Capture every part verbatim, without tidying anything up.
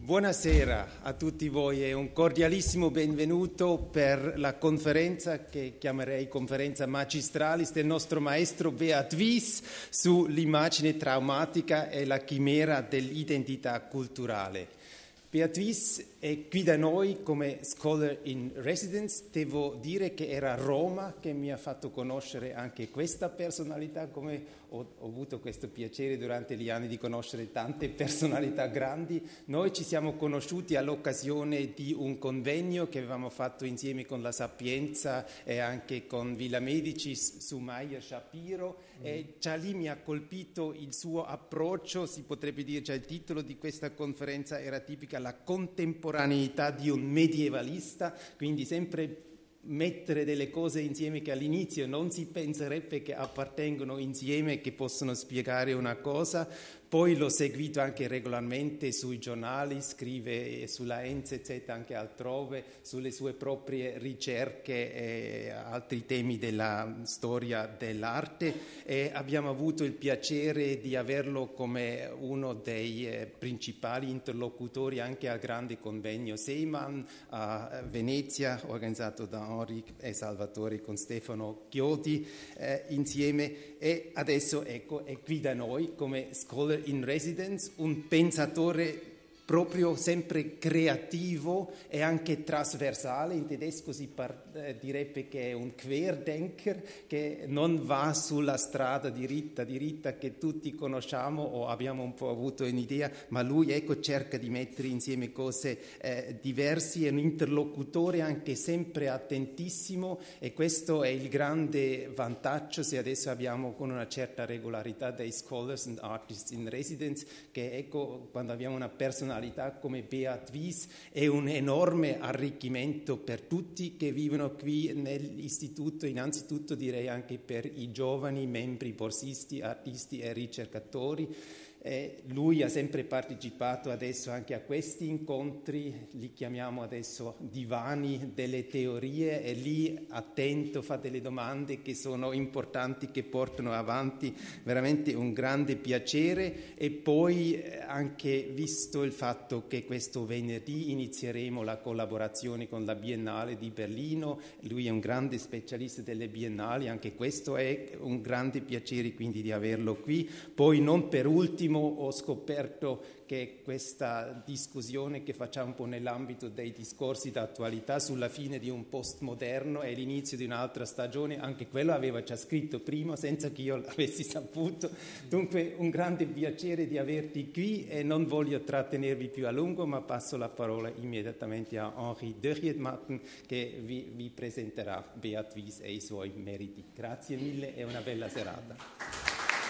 Buonasera a tutti voi e un cordialissimo benvenuto per la conferenza che chiamerei conferenza magistralis del nostro maestro Beat Wies sull'immagine traumatica e la chimera dell'identità culturale. Beat Wies è qui da noi come scholar in residence. Devo dire che era Roma che mi ha fatto conoscere anche questa personalità, come ho, ho avuto questo piacere durante gli anni di conoscere tante personalità grandi. Noi ci siamo conosciuti all'occasione di un convegno che avevamo fatto insieme con la Sapienza e anche con Villa Medicis su Meyer Shapiro, mm. e già lì mi ha colpito il suo approccio, si potrebbe dire, già il titolo di questa conferenza era tipica, la contemporaneità di un medievalista, quindi sempre mettere delle cose insieme che all'inizio non si penserebbe che appartengono insieme, che possono spiegare una cosa. Poi l'ho seguito anche regolarmente sui giornali, scrive sulla N Z Z anche altrove, sulle sue proprie ricerche e altri temi della storia dell'arte, e abbiamo avuto il piacere di averlo come uno dei eh, principali interlocutori anche al grande convegno Seemann a Venezia, organizzato da Henri e Salvatore con Stefano Chiodi eh, insieme, e adesso ecco è qui da noi come scholar in residence, un pensatore proprio sempre creativo e anche trasversale. In tedesco si par- eh, direbbe che è un Querdenker, che non va sulla strada diritta diritta che tutti conosciamo o abbiamo un po' avuto un'idea, ma lui ecco cerca di mettere insieme cose eh, diverse, è un interlocutore anche sempre attentissimo, e questo è il grande vantaggio se adesso abbiamo con una certa regolarità dei scholars and artists in residence, che ecco quando abbiamo una personalità come Beat Wies è un enorme arricchimento per tutti che vivono qui nell'istituto, innanzitutto direi anche per i giovani membri borsisti, artisti e ricercatori. Eh, lui ha sempre partecipato adesso anche a questi incontri, li chiamiamo adesso divani delle teorie, e lì attento fa delle domande che sono importanti, che portano avanti veramente un grande piacere. E poi eh, anche visto il fatto che questo venerdì inizieremo la collaborazione con la Biennale di Berlino, lui è un grande specialista delle biennali, anche questo è un grande piacere quindi di averlo qui. Poi non per ultimo ho scoperto che questa discussione che facciamo un po' nell'ambito dei discorsi d'attualità sulla fine di un postmoderno e l'inizio di un'altra stagione, anche quello aveva già scritto prima senza che io l'avessi saputo. Dunque un grande piacere di averti qui e non voglio trattenervi più a lungo, ma passo la parola immediatamente a Henri Dörriedmatten che vi, vi presenterà Beat Wies e i suoi meriti. Grazie mille e una bella serata.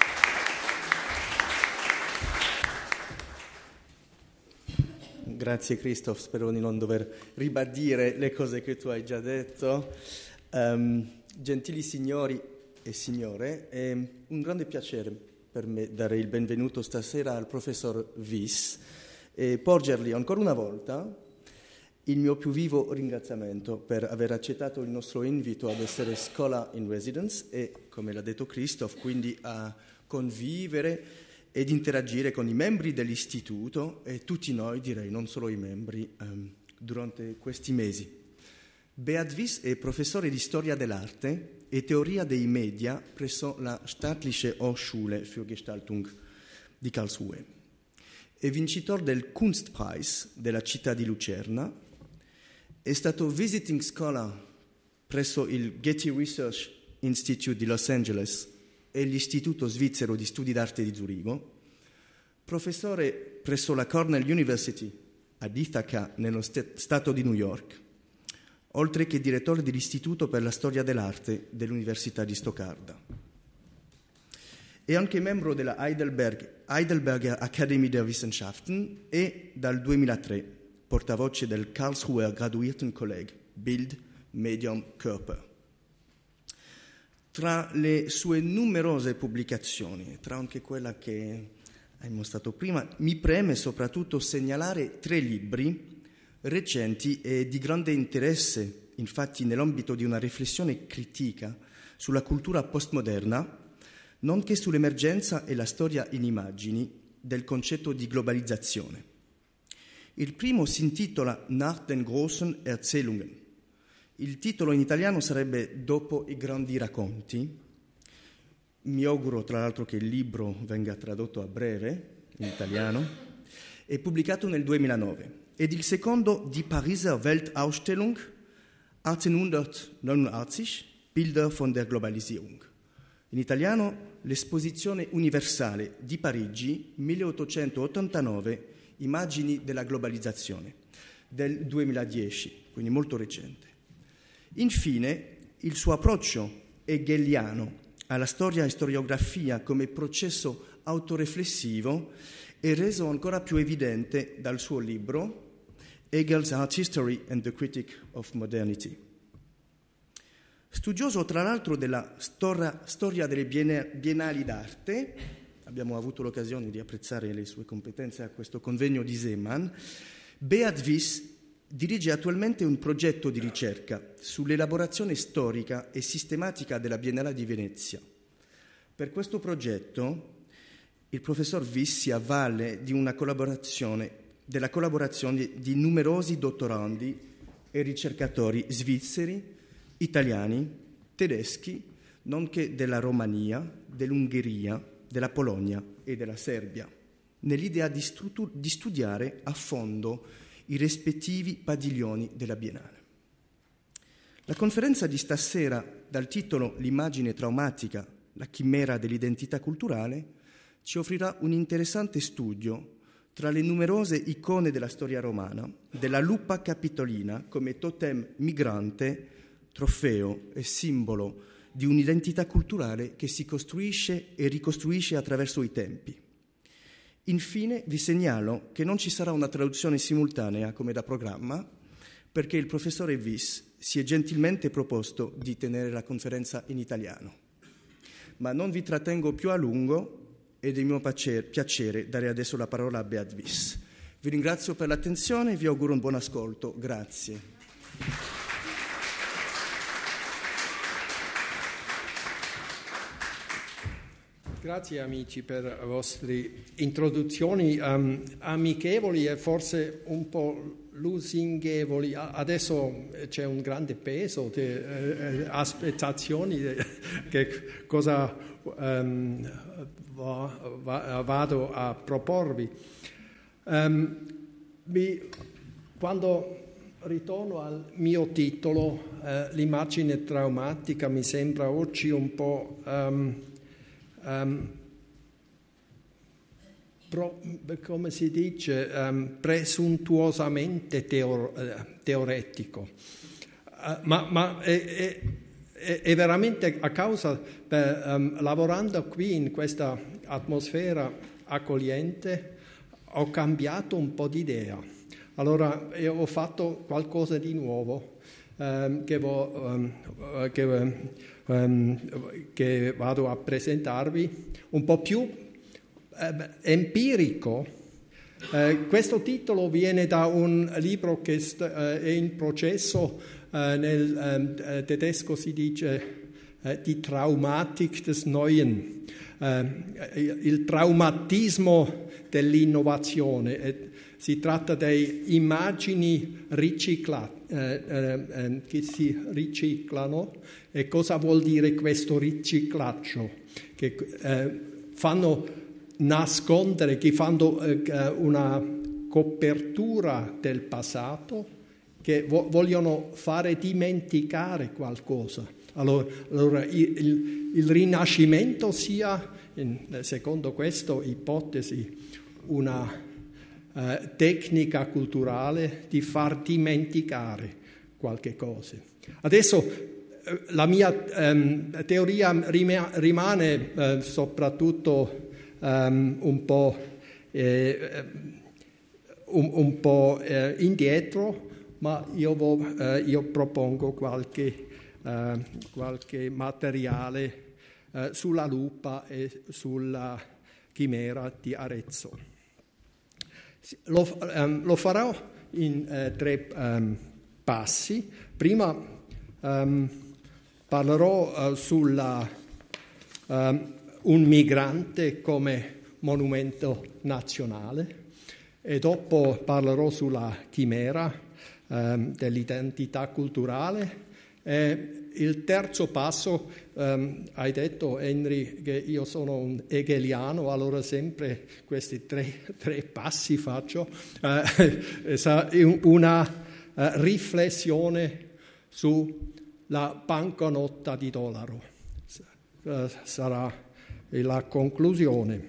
Grazie Christoph, spero di non dover ribadire le cose che tu hai già detto. Um, gentili signori e signore, è un grande piacere per me dare il benvenuto stasera al professor Wies e porgergli ancora una volta il mio più vivo ringraziamento per aver accettato il nostro invito ad essere scholar in residence e, come l'ha detto Christoph, quindi a convivere ed interagire con i membri dell'istituto e tutti noi, direi, non solo i membri, um, durante questi mesi. Beat Wies è professore di storia dell'arte e teoria dei media presso la Staatliche Hochschule für Gestaltung di Karlsruhe. È vincitore del Kunstpreis della città di Lucerna, è stato visiting scholar presso il Getty Research Institute di Los Angeles e l'Istituto Svizzero di Studi d'Arte di Zurigo, professore presso la Cornell University ad Ithaca, nello stato di New York, oltre che direttore dell'Istituto per la Storia dell'Arte dell'Università di Stoccarda. È anche membro della Heidelberg, Heidelberger Akademie der Wissenschaften e dal duemilatré portavoce del Karlsruher Graduiertenkolleg Bild, Medium, Körper. Tra le sue numerose pubblicazioni, tra anche quella che hai mostrato prima, mi preme soprattutto segnalare tre libri recenti e di grande interesse, infatti nell'ambito di una riflessione critica sulla cultura postmoderna, nonché sull'emergenza e la storia in immagini del concetto di globalizzazione. Il primo si intitola Nach den großen Erzählungen. Il titolo in italiano sarebbe Dopo i grandi racconti. Mi auguro tra l'altro che il libro venga tradotto a breve in italiano. È pubblicato nel duemilanove ed il secondo Die Pariser Weltausstellung achtzehnhundertneunundachtzig, Bilder von der Globalisierung. In italiano l'Esposizione Universale di Parigi milleottocentottantanove, Immagini della globalizzazione, del duemiladieci, quindi molto recente. Infine, il suo approccio hegeliano alla storia e storiografia come processo autoreflessivo è reso ancora più evidente dal suo libro Hegel's Art History and the Critique of Modernity. Studioso tra l'altro della storia, storia delle biennali d'arte, abbiamo avuto l'occasione di apprezzare le sue competenze a questo convegno di Zeeman, Beat Wyss dirige attualmente un progetto di ricerca sull'elaborazione storica e sistematica della Biennale di Venezia. Per questo progetto il professor Wyss si avvale di una collaborazione, della collaborazione di numerosi dottorandi e ricercatori svizzeri, italiani, tedeschi, nonché della Romania, dell'Ungheria, della Polonia e della Serbia, nell'idea di, stru- di studiare a fondo i rispettivi padiglioni della Biennale. La conferenza di stasera, dal titolo L'immagine traumatica, la chimera dell'identità culturale, ci offrirà un interessante studio tra le numerose icone della storia romana, della Lupa Capitolina come totem migrante, trofeo e simbolo di un'identità culturale che si costruisce e ricostruisce attraverso i tempi. Infine vi segnalo che non ci sarà una traduzione simultanea come da programma, perché il professore Wyss si è gentilmente proposto di tenere la conferenza in italiano. Ma non vi trattengo più a lungo ed è mio piacere dare adesso la parola a Beat Wyss. Vi ringrazio per l'attenzione e vi auguro un buon ascolto. Grazie. Grazie amici per le vostre introduzioni um, amichevoli e forse un po' lusinghevoli. Adesso c'è un grande peso di eh, aspettazioni, de, che cosa um, va, va, vado a proporvi. Um, mi, quando ritorno al mio titolo, eh, l'immagine traumatica mi sembra oggi un po'... Um, Um, pro, come si dice, um, presuntuosamente teor, uh, teoretico, uh, ma, ma è, è, è veramente a causa, per, um, lavorando qui in questa atmosfera accogliente, ho cambiato un po' di idea. Allora io ho fatto qualcosa di nuovo um, che, vo, um, uh, che um, Um, che vado a presentarvi, un po' più eh, empirico. Eh, questo titolo viene da un libro che st- eh, è in processo, eh, nel eh, tedesco si dice eh, Die Traumatik des Neuen, eh, il traumatismo dell'innovazione. Eh, si tratta di immagini riciclate, eh, eh, che si riciclano. E cosa vuol dire questo riciclaggio? Che eh, fanno nascondere, che fanno eh, una copertura del passato, che vo- vogliono fare dimenticare qualcosa. Allora, allora il, il, il Rinascimento sia, in, secondo questa ipotesi, una eh, tecnica culturale di far dimenticare qualche cosa. Adesso la mia ehm, teoria rima, rimane eh, soprattutto ehm, un po', eh, un, un po' eh, indietro, ma io, vo, eh, io propongo qualche, eh, qualche materiale eh, sulla lupa e sulla chimera di Arezzo. Lo, ehm, lo farò in eh, tre ehm, passi. Prima ehm, parlerò uh, sulla uh, un migrante come monumento nazionale, e dopo parlerò sulla chimera ehm, dell'identità culturale. E il terzo passo, ehm, hai detto Henry che io sono un hegeliano, allora sempre questi tre, tre passi faccio, eh, una eh, riflessione sulla banconota di dollaro. Eh, sarà la conclusione.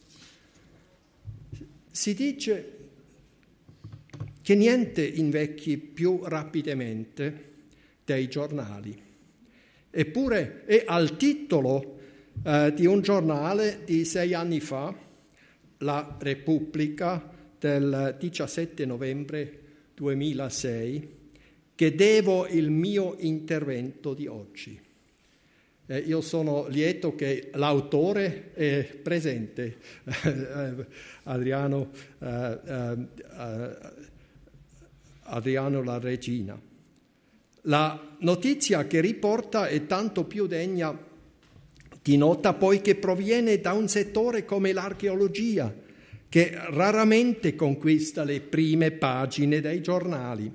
Si dice che niente invecchi più rapidamente dei giornali. Eppure è al titolo eh, di un giornale di sei anni fa, La Repubblica, del diciassette novembre duemilasei, che devo il mio intervento di oggi. Eh, io sono lieto che l'autore è presente, Adriano, eh, eh, Adriano La Regina. La notizia che riporta è tanto più degna di nota poiché proviene da un settore come l'archeologia, che raramente conquista le prime pagine dei giornali.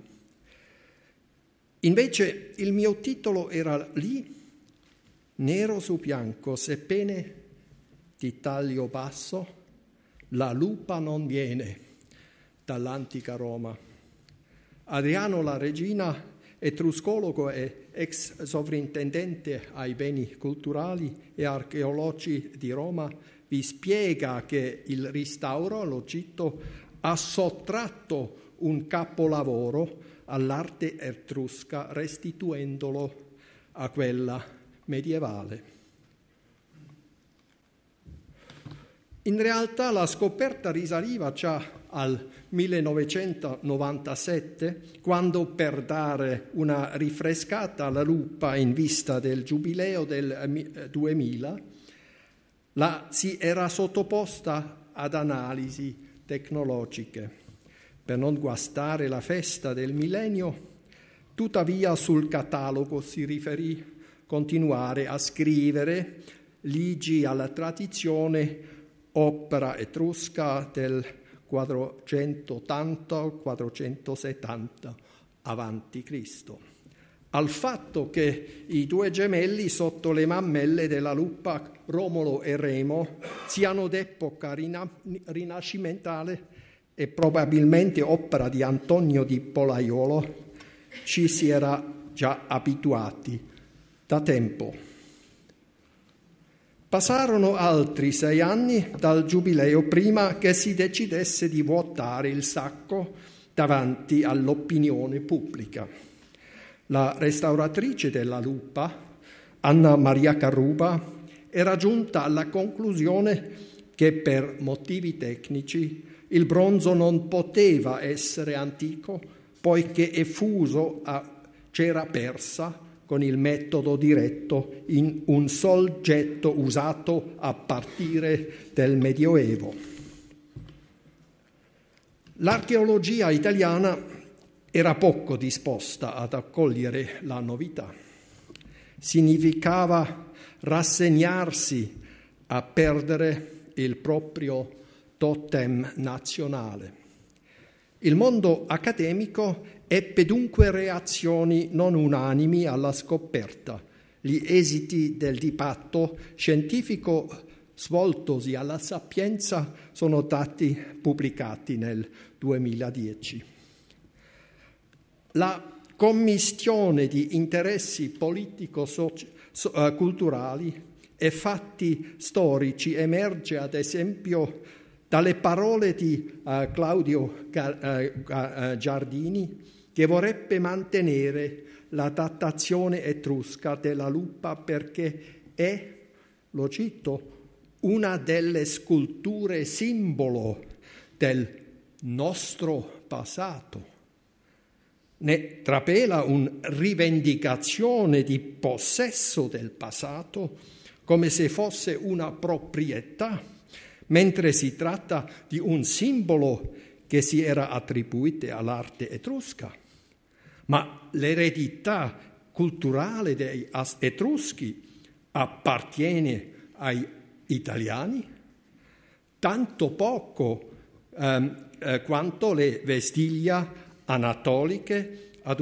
Invece il mio titolo era lì, nero su bianco, sebbene di taglio basso, La lupa non viene, dall'antica Roma. Adriano La Regina, etruscologo e ex sovrintendente ai beni culturali e archeologici di Roma, vi spiega che il restauro all'Egitto ha sottratto un capolavoro all'arte etrusca restituendolo a quella medievale. In realtà la scoperta risaliva già al millenovecentonovantasette, quando per dare una rinfrescata alla lupa in vista del giubileo del duemila, la si era sottoposta ad analisi tecnologiche. Per non guastare la festa del millennio, tuttavia sul catalogo si riferì continuare a scrivere ligi alla tradizione, opera etrusca del quattrocentottanta quattrocentosettanta avanti Cristo, al fatto che i due gemelli sotto le mammelle della lupa, Romolo e Remo, siano d'epoca rina- rinascimentale e probabilmente opera di Antonio di Polaiolo, ci si era già abituati da tempo. Passarono altri sei anni dal giubileo prima che si decidesse di vuotare il sacco davanti all'opinione pubblica. La restauratrice della lupa, Anna Maria Caruba, era giunta alla conclusione che per motivi tecnici il bronzo non poteva essere antico poiché è fuso a cera persa con il metodo diretto in un sol getto usato a partire del Medioevo. L'archeologia italiana era poco disposta ad accogliere la novità. Significava rassegnarsi a perdere il proprio totem nazionale. Il mondo accademico ebbe dunque reazioni non unanimi alla scoperta. Gli esiti del dibattito scientifico svoltosi alla Sapienza sono stati pubblicati nel duemiladieci. La commistione di interessi politico-culturali e fatti storici emerge ad esempio dalle parole di uh, Claudio Giardini, che vorrebbe mantenere la datazione etrusca della lupa perché è, lo cito, una delle sculture simbolo del nostro passato. Ne trapela una rivendicazione di possesso del passato come se fosse una proprietà, mentre si tratta di un simbolo che si era attribuito all'arte etrusca. Ma l'eredità culturale dei etruschi appartiene ai italiani? Tanto poco ehm, eh, quanto le vestiglia anatoliche ad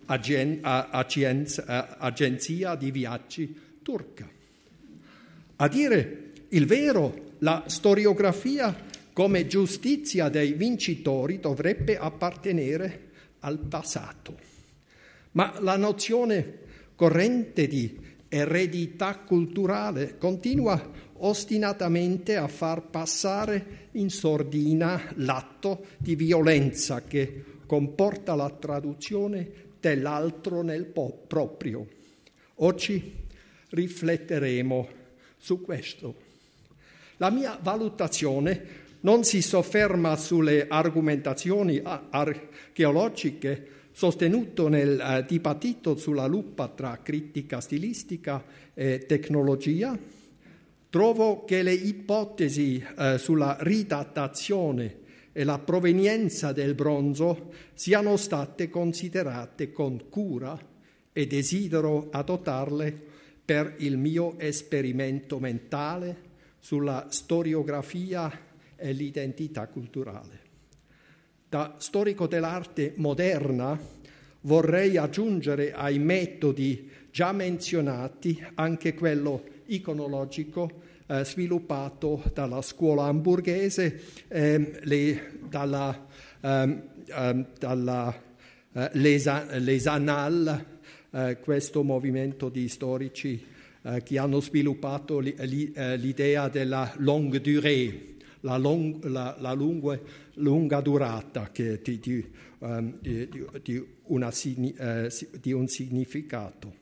un'agenzia di viaggi turca. A dire il vero, la storiografia come giustizia dei vincitori dovrebbe appartenere al passato, ma la nozione corrente di eredità culturale continua ostinatamente a far passare in sordina l'atto di violenza che comporta la traduzione dell'altro nel po- proprio. Oggi rifletteremo su questo. La mia valutazione non si sofferma sulle argomentazioni archeologiche sostenute nel eh, dibattito sulla lupa tra critica stilistica e tecnologia. Trovo che le ipotesi eh, sulla ridatazione e la provenienza del bronzo siano state considerate con cura e desidero adottarle per il mio esperimento mentale sulla storiografia e l'identità culturale. Da storico dell'arte moderna vorrei aggiungere ai metodi già menzionati anche quello iconologico eh, sviluppato dalla scuola hamburghese, eh, le, dalla, eh, eh, dalla eh, Lesa, Les Annales, eh, questo movimento di storici eh, che hanno sviluppato li, li, eh, l'idea della longue durée, la, long, la, la lunga, lunga durata che di, di, um, di, di, una, eh, di un significato.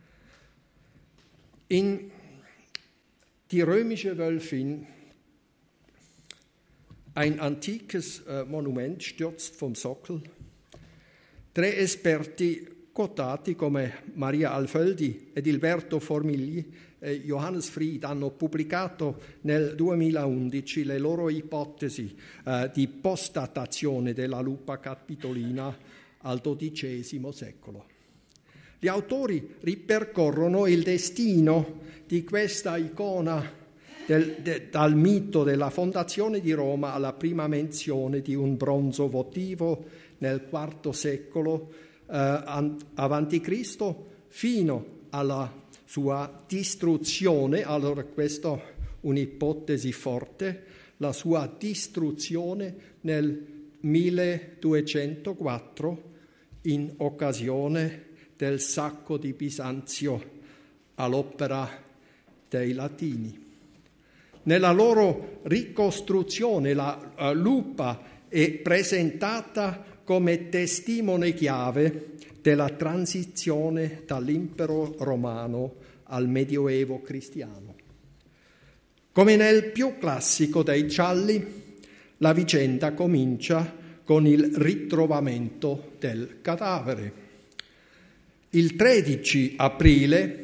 In Die römische Wölfin, ein antikes äh, Monument, stürzt vom Sockel. Tre esperti quotati come Maria Alföldi, Edilberto Formigli e Johannes Fried hanno pubblicato nel duemilaundici le loro ipotesi eh, di postdatazione della lupa capitolina al dodicesimo secolo. Gli autori ripercorrono il destino di questa icona del, de, dal mito della fondazione di Roma alla prima menzione di un bronzo votivo nel quarto secolo eh, avanti Cristo fino alla sua distruzione. Allora questa è un'ipotesi forte, la sua distruzione nel milleduecentoquattro in occasione del sacco di Bisanzio all'opera dei Latini. Nella loro ricostruzione la uh, lupa è presentata come testimone chiave della transizione dall'impero romano al medioevo cristiano. Come nel più classico dei gialli, la vicenda comincia con il ritrovamento del cadavere. Il tredici aprile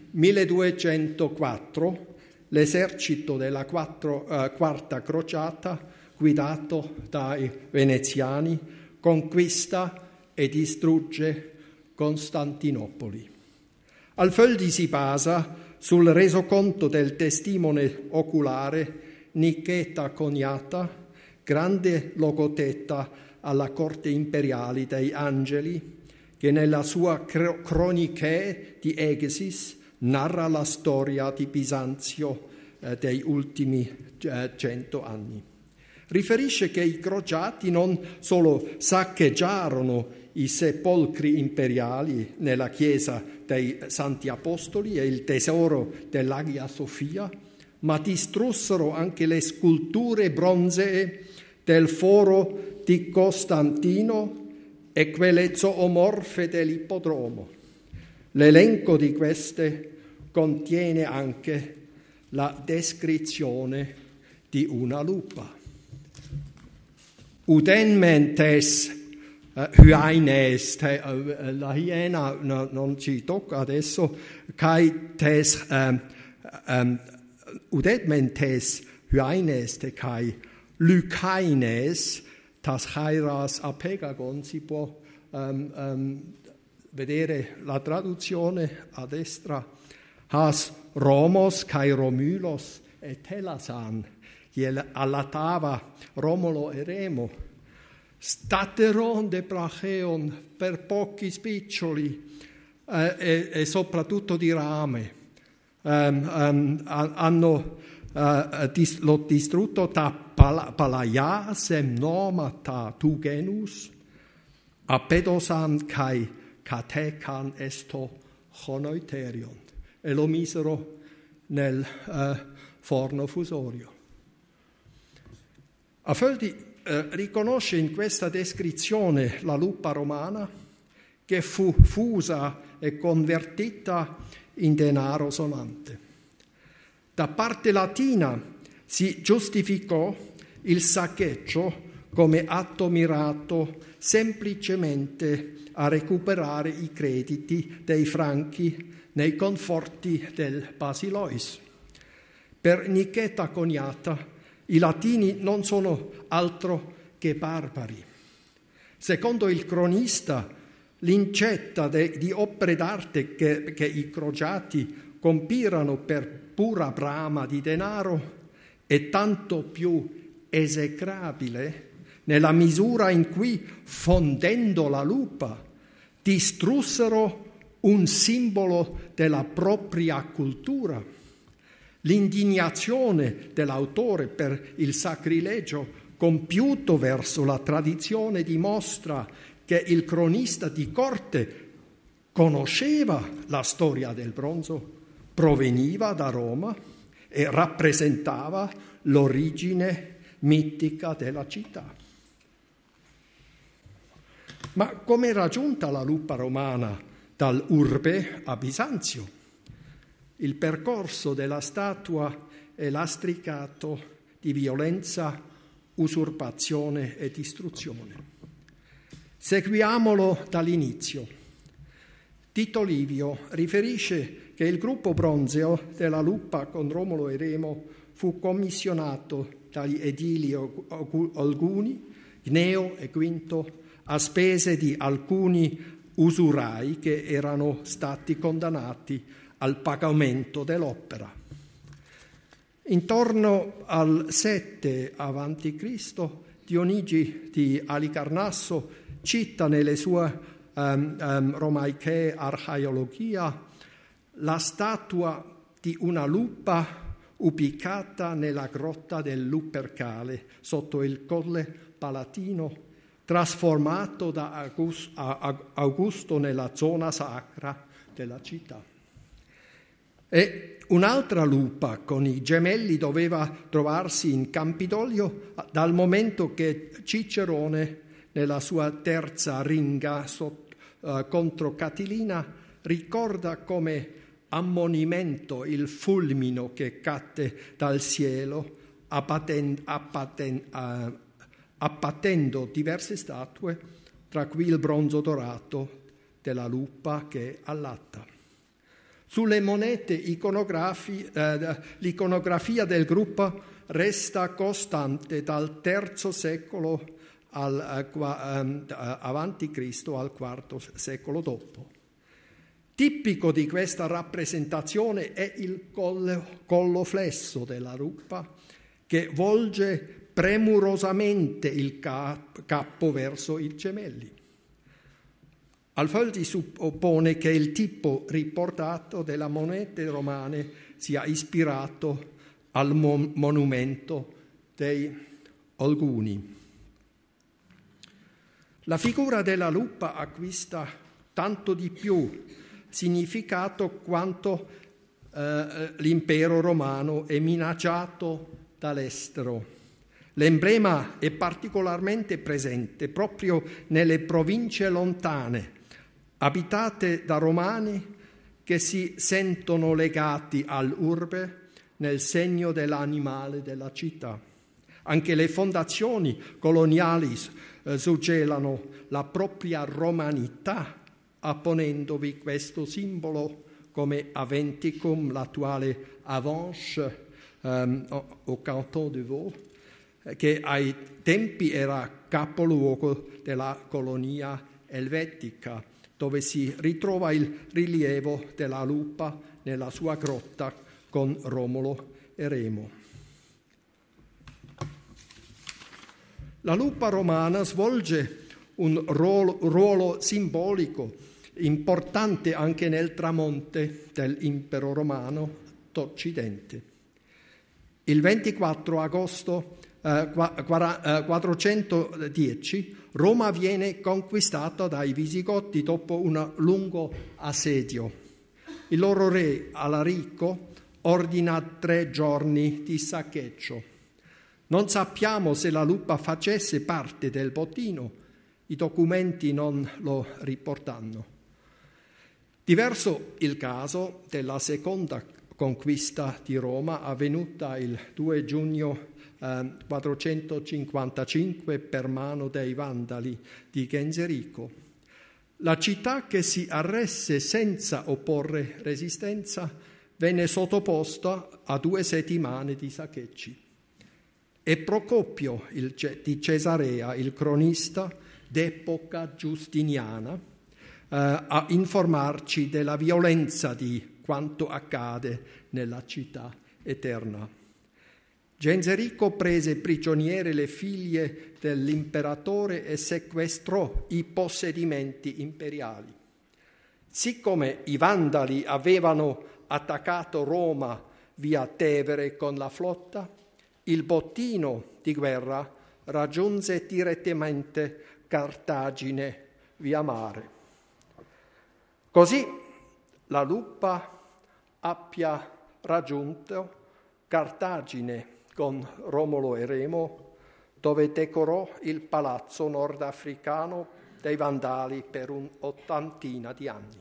milleduecentoquattro l'esercito della quattro, uh, quarta crociata, guidato dai veneziani, conquista e distrugge Costantinopoli. Alföldi si basa sul resoconto del testimone oculare Nicheta Coniata, grande logoteta alla corte imperiale dei Angeli, che nella sua Chronique di Egesis narra la storia di Bisanzio eh, dei ultimi eh, cento anni. Riferisce che i crociati non solo saccheggiarono i sepolcri imperiali nella chiesa dei Santi Apostoli e il tesoro dell'Agia Sofia, ma distrussero anche le sculture bronzee del foro di Costantino e quelle zoomorfe dell'ippodromo. L'elenco di queste contiene anche la descrizione di una lupa. Udenmentes uh, hyaenes, uh, la iena no, non ci tocca adesso, kai tes um, um, udenmentes hyaenes te kai lycaenes tas hairas apegagon. Si può um, um, vedere la traduzione a destra. Has Romos kai Romulos e Telasan, che allattava Romolo e Remo, Stateron de Bracheon per pochi spiccioli eh, e, e soprattutto di rame. Um, um, hanno uh, dis- l'ho distrutto ta pala- palaiasem nomata tu genus apedosan kai katekan esto honoiterion, e lo misero nel uh, forno fusorio. Affoldi uh, riconosce in questa descrizione la lupa romana, che fu fusa e convertita in denaro sonante. Da parte latina si giustificò il saccheggio come atto mirato semplicemente a recuperare i crediti dei franchi nei conforti del Basilois. Per Nicheta Coniata i latini non sono altro che barbari. Secondo il cronista, l'incetta de, di opere d'arte che, che i crociati compirano per pura brama di denaro è tanto più esecrabile nella misura in cui, fondendo la lupa, distrussero un simbolo della propria cultura. L'indignazione dell'autore per il sacrilegio compiuto verso la tradizione dimostra che il cronista di corte conosceva la storia del bronzo, proveniva da Roma e rappresentava l'origine mitica della città. Ma come era giunta la lupa romana dall'urbe a Bisanzio? Il percorso della statua è lastricato di violenza, usurpazione e distruzione. Seguiamolo dall'inizio. Tito Livio riferisce che il gruppo bronzeo della lupa con Romolo e Remo fu commissionato dagli edili Olguni, Gneo e Quinto, a spese di alcuni usurai che erano stati condannati al pagamento dell'opera. Intorno al sette avanti Cristo, Dionigi di Alicarnasso cita nelle sue um, um, Romaiche Archaeologia la statua di una lupa ubicata nella grotta del Lupercale sotto il Colle Palatino, trasformato da Augusto nella zona sacra della città. E un'altra lupa con i gemelli doveva trovarsi in Campidoglio dal momento che Cicerone, nella sua terza ringa sotto, uh, contro Catilina, ricorda come ammonimento il fulmino che cadde dal cielo, appaten, appaten, uh, appatendo diverse statue, tra cui il bronzo dorato della lupa che allatta. Sulle monete iconografi, eh, l'iconografia del gruppo resta costante dal terzo secolo al, eh, avanti Cristo al quarto secolo dopo. Tipico di questa rappresentazione è il collo, collo flesso della lupa, che volge premurosamente il capo verso i gemelli. Alfoldi suppone che il tipo riportato delle monete romane sia ispirato al mon- monumento dei Olguni. La figura della lupa acquista tanto di più significato quanto eh, l'impero romano è minacciato dall'estero. L'emblema è particolarmente presente proprio nelle province lontane, abitate da romani che si sentono legati all'urbe nel segno dell'animale della città. Anche le fondazioni coloniali eh, suggelano la propria romanità, apponendovi questo simbolo come Aventicum, l'attuale Avanches, um, au Canton de Vaud, che ai tempi era capoluogo della colonia elvetica, dove si ritrova il rilievo della lupa nella sua grotta con Romolo e Remo. La lupa romana svolge un ruolo, ruolo simbolico importante anche nel tramonte dell'impero romano d'Occidente. Il ventiquattro agosto eh, quattrocentodieci Roma viene conquistata dai Visigoti dopo un lungo assedio. Il loro re Alarico ordina tre giorni di saccheggio. Non sappiamo se la lupa facesse parte del bottino, i documenti non lo riportano. Diverso il caso della seconda conquista di Roma, avvenuta il due giugno eh, quattrocentocinquantacinque per mano dei Vandali di Genserico. La città, che si arresse senza opporre resistenza, venne sottoposta a due settimane di saccheggi. E Procopio il, di Cesarea, il cronista d'epoca giustiniana, eh, a informarci della violenza di quanto accade nella città eterna. Genserico prese prigioniere le figlie dell'imperatore e sequestrò i possedimenti imperiali. Siccome i Vandali avevano attaccato Roma via Tevere con la flotta, il bottino di guerra raggiunse direttamente Cartagine via mare. Così la lupa abbia raggiunto Cartagine con Romolo e Remo, dove decorò il palazzo nordafricano dei Vandali per un'ottantina di anni.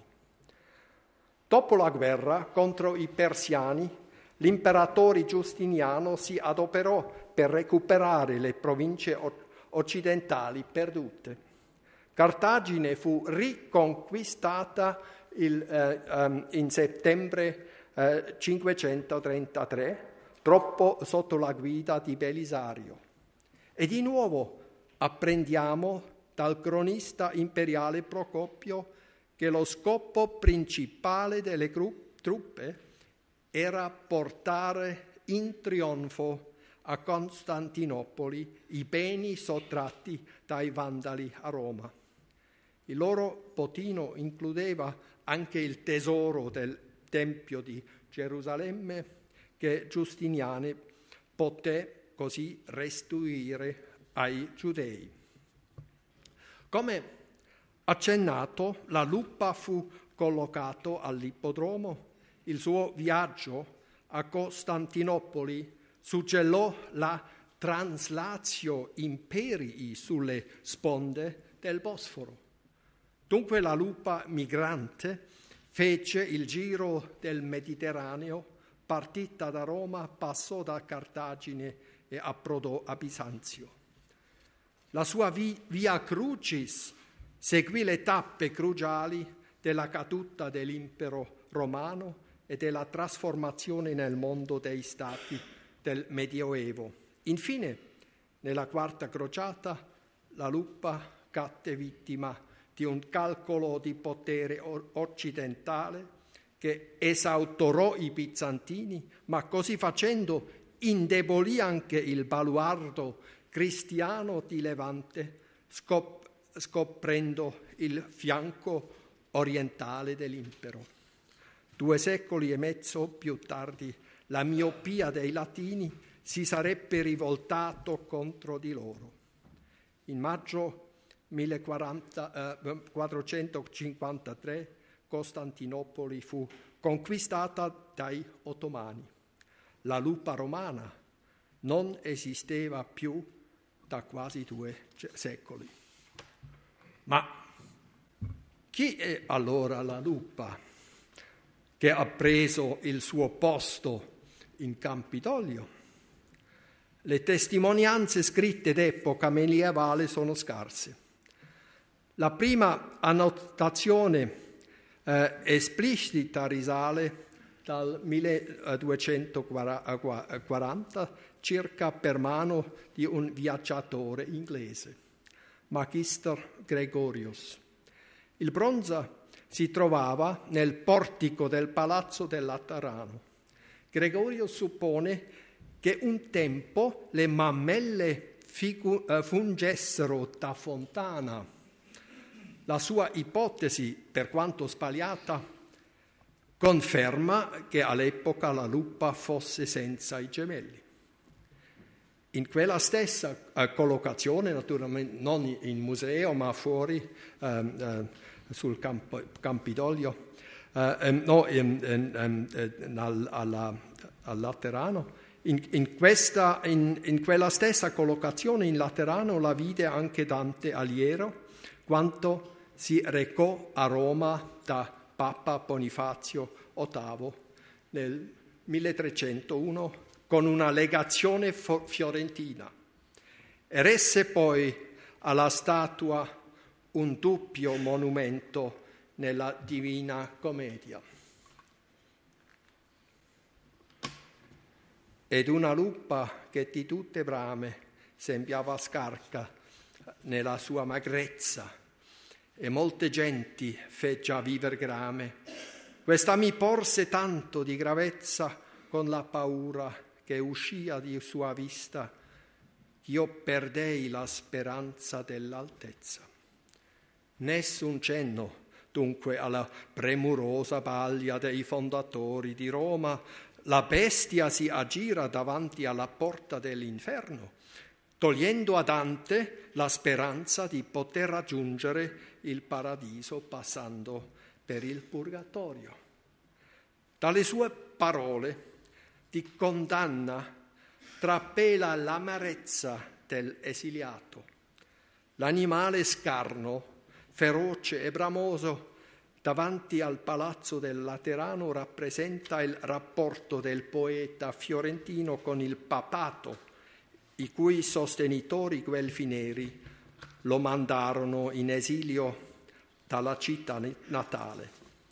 Dopo la guerra contro i persiani, l'imperatore Giustiniano si adoperò per recuperare le province occidentali perdute. Cartagine fu riconquistata il, eh, um, in settembre eh, cinquecentotrentatré, troppo sotto la guida di Belisario. E di nuovo apprendiamo dal cronista imperiale Procopio che lo scopo principale delle gru- truppe era portare in trionfo a Costantinopoli i beni sottratti dai Vandali a Roma. Il loro bottino includeva anche il tesoro del Tempio di Gerusalemme, che Giustiniano poté così restituire ai giudei. Come accennato, la lupa fu collocato all'ippodromo. Il suo viaggio a Costantinopoli suggellò la translatio imperii sulle sponde del Bosforo. Dunque la lupa migrante fece il giro del Mediterraneo, partita da Roma, passò da Cartagine e approdò a Bisanzio. La sua vi- via crucis seguì le tappe cruciali della caduta dell'impero romano e della trasformazione nel mondo dei stati del Medioevo. Infine, nella quarta crociata, la lupa cadde vittima di un calcolo di potere occidentale che esautorò i bizantini, ma così facendo indebolì anche il baluardo cristiano di Levante, scop- scoprendo il fianco orientale dell'impero. Due secoli e mezzo più tardi, la miopia dei latini si sarebbe rivoltato contro di loro. In maggio millequattrocentocinquantatré Costantinopoli fu conquistata dai ottomani. La lupa romana non esisteva più da quasi due secoli. Ma chi è allora la lupa che ha preso il suo posto in Campidoglio? Le testimonianze scritte d'epoca medievale sono scarse. La prima annotazione eh, esplicita risale dal milleduecentoquaranta circa per mano di un viaggiatore inglese, Magister Gregorius. Il bronzo si trovava nel portico del palazzo del Laterano. Gregorio suppone che un tempo le mammelle figu- eh, fungessero da fontana. La sua ipotesi, per quanto sbagliata, conferma che all'epoca la lupa fosse senza i gemelli. In quella stessa eh, collocazione, naturalmente non in museo ma fuori eh, eh, sul campo, Campidoglio, eh, eh, no, in, in, in, al, alla, al Laterano, in, in, questa, in, in quella stessa collocazione in Laterano la vide anche Dante Alighieri quando si recò a Roma da Papa Bonifazio ottavo nel milletrecentouno con una legazione fiorentina. Eresse poi alla statua un doppio monumento nella Divina Commedia. Ed una lupa che di tutte brame sembrava scarca nella sua magrezza, e molte genti fe già viver grame. Questa mi porse tanto di gravezza con la paura che uscia di sua vista, io perdei la speranza dell'altezza. Nessun cenno dunque alla premurosa paglia dei fondatori di Roma, la bestia si aggira davanti alla porta dell'inferno, togliendo a Dante la speranza di poter raggiungere il paradiso passando per il purgatorio. Dalle sue parole di condanna trapela l'amarezza dell'esiliato. L'animale scarno, feroce e bramoso, davanti al palazzo del Laterano rappresenta il rapporto del poeta fiorentino con il papato, i cui sostenitori guelfi neri lo mandarono in esilio dalla città natale.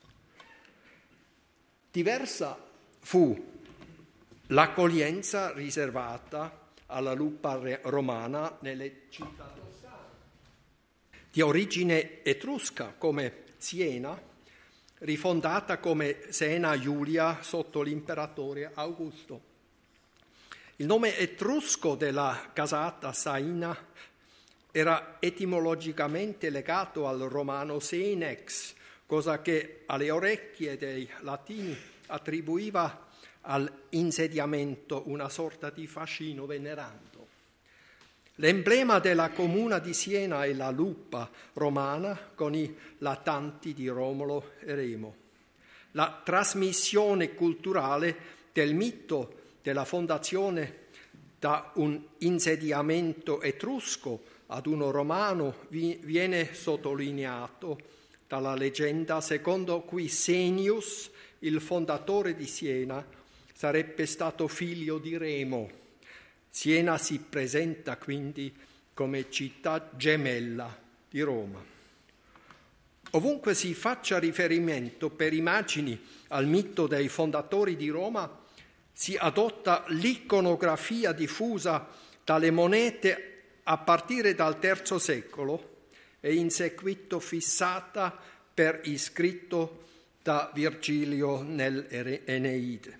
Diversa fu l'accoglienza riservata alla lupa romana nelle città toscane. Di origine etrusca come Siena, rifondata come Sena Iulia sotto l'imperatore Augusto. Il nome etrusco della casata Saina era etimologicamente legato al romano senex, cosa che alle orecchie dei latini attribuiva all'insediamento una sorta di fascino venerando. L'emblema della comuna di Siena è la lupa romana con i latanti di Romolo e Remo. La trasmissione culturale del mito della fondazione da un insediamento etrusco ad uno romano viene sottolineato dalla leggenda secondo cui Senius, il fondatore di Siena, sarebbe stato figlio di Remo. Siena si presenta quindi come città gemella di Roma. Ovunque si faccia riferimento per immagini al mito dei fondatori di Roma, si adotta l'iconografia diffusa dalle monete a partire dal terzo secolo e in seguito fissata per iscritto da Virgilio nell'Eneide.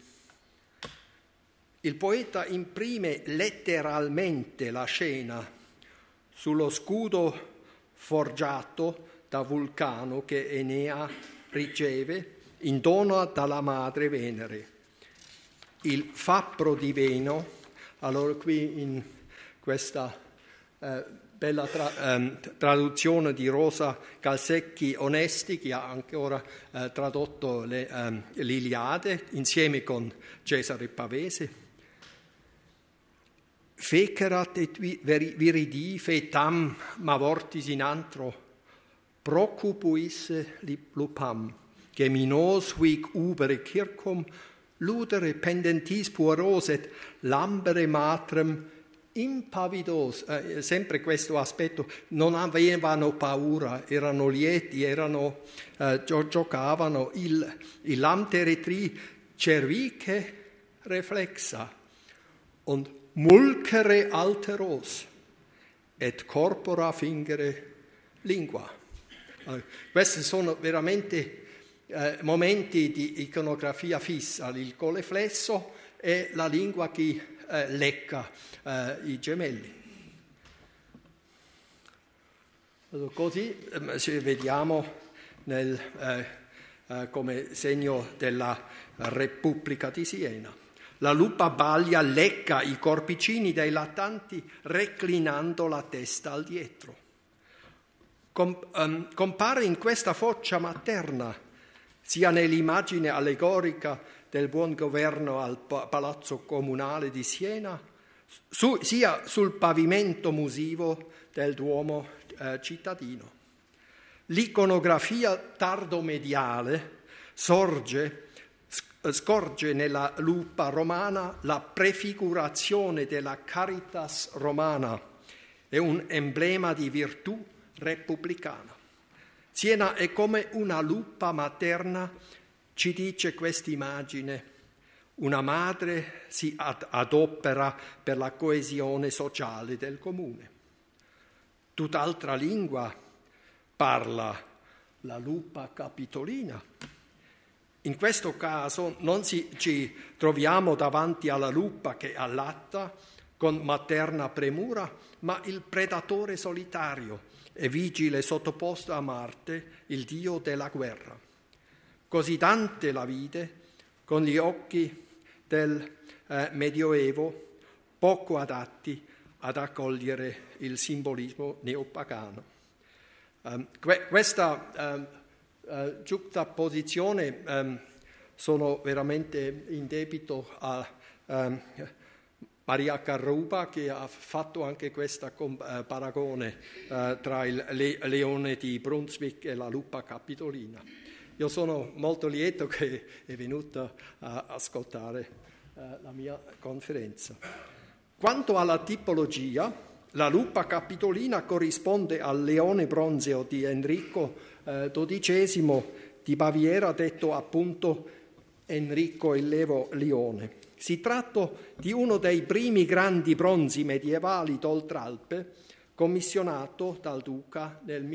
Il poeta imprime letteralmente la scena sullo scudo forgiato da Vulcano che Enea riceve in dono dalla madre Venere. Il fabbro di Veno, allora qui in questa eh, bella tra, eh, traduzione di Rosa Calsecchi Onesti, che ha ancora eh, tradotto le, eh, l'Iliade insieme con Cesare Pavese, Fecerat et viridi fetam ma vortis in antro, procupuis lupam, geminos huic ubere circum, ludere pendentis pueros et lambere matrem impavidos. Eh, sempre questo aspetto, non avevano paura, erano lieti, erano, eh, gio- giocavano, il, il lamtere tri cervice reflexa, und mulcere alteros, et corpora fingere lingua. Eh, questi sono veramente eh, momenti di iconografia fissa, il colle flesso e la lingua che eh, lecca eh, i gemelli. Allora, così eh, vediamo nel, eh, eh, come segno della Repubblica di Siena. La lupa baglia lecca i corpicini dei lattanti reclinando la testa al dietro. Com, um, compare in questa faccia materna, sia nell'immagine allegorica del buon governo al pa- Palazzo Comunale di Siena, su, sia sul pavimento musivo del Duomo eh, cittadino. L'iconografia tardomediale sorge scorge nella lupa romana la prefigurazione della Caritas romana, è un emblema di virtù repubblicana. Siena è come una lupa materna, ci dice quest'immagine. Una madre si ad- adopera per la coesione sociale del comune. Tutt'altra lingua parla la lupa capitolina. In questo caso non si, ci troviamo davanti alla lupa che allatta con materna premura, ma il predatore solitario e vigile sottoposto a Marte, il dio della guerra. Così Dante la vide con gli occhi del eh, Medioevo, poco adatti ad accogliere il simbolismo neopagano. Um, que- questa um, Uh, giustaposizione um, sono veramente in debito a um, Maria Carruba, che ha fatto anche questo uh, paragone uh, tra il le- leone di Brunswick e la lupa capitolina. Io sono molto lieto che è venuta a ascoltare uh, la mia conferenza. Quanto alla tipologia, la lupa capitolina corrisponde al leone bronzeo di Enrico dodicesimo di Baviera, detto appunto Enrico il Levo Leone. Si tratta di uno dei primi grandi bronzi medievali d'Oltralpe, commissionato dal duca nel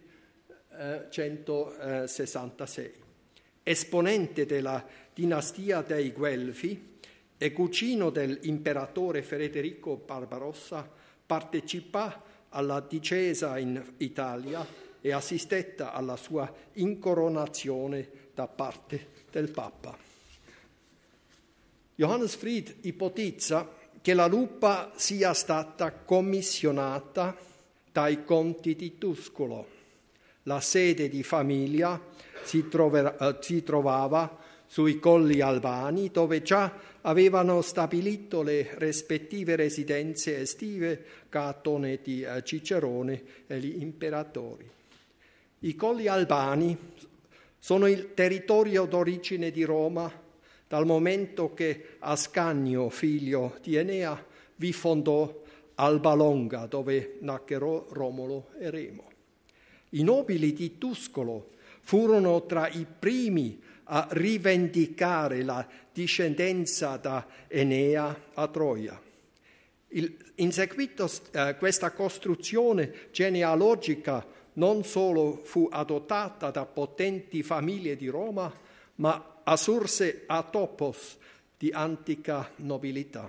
millecentosessantasei. Esponente della dinastia dei Guelfi e cugino dell'imperatore Federico Barbarossa, partecipò alla discesa in Italia e assistetta alla sua incoronazione da parte del Papa. Johannes Fried ipotizza che la lupa sia stata commissionata dai conti di Tuscolo. La sede di famiglia si, trovera, eh, si trovava sui Colli Albani, dove già avevano stabilito le rispettive residenze estive Catone di eh, Cicerone e gli imperatori. I Colli Albani sono il territorio d'origine di Roma, dal momento che Ascanio, figlio di Enea, vi fondò Alba Longa, dove nacquero Romolo e Remo. I nobili di Tuscolo furono tra i primi a rivendicare la discendenza da Enea a Troia. Il, in seguito a questa costruzione genealogica non solo fu adottata da potenti famiglie di Roma, ma assurse a topos di antica nobiltà.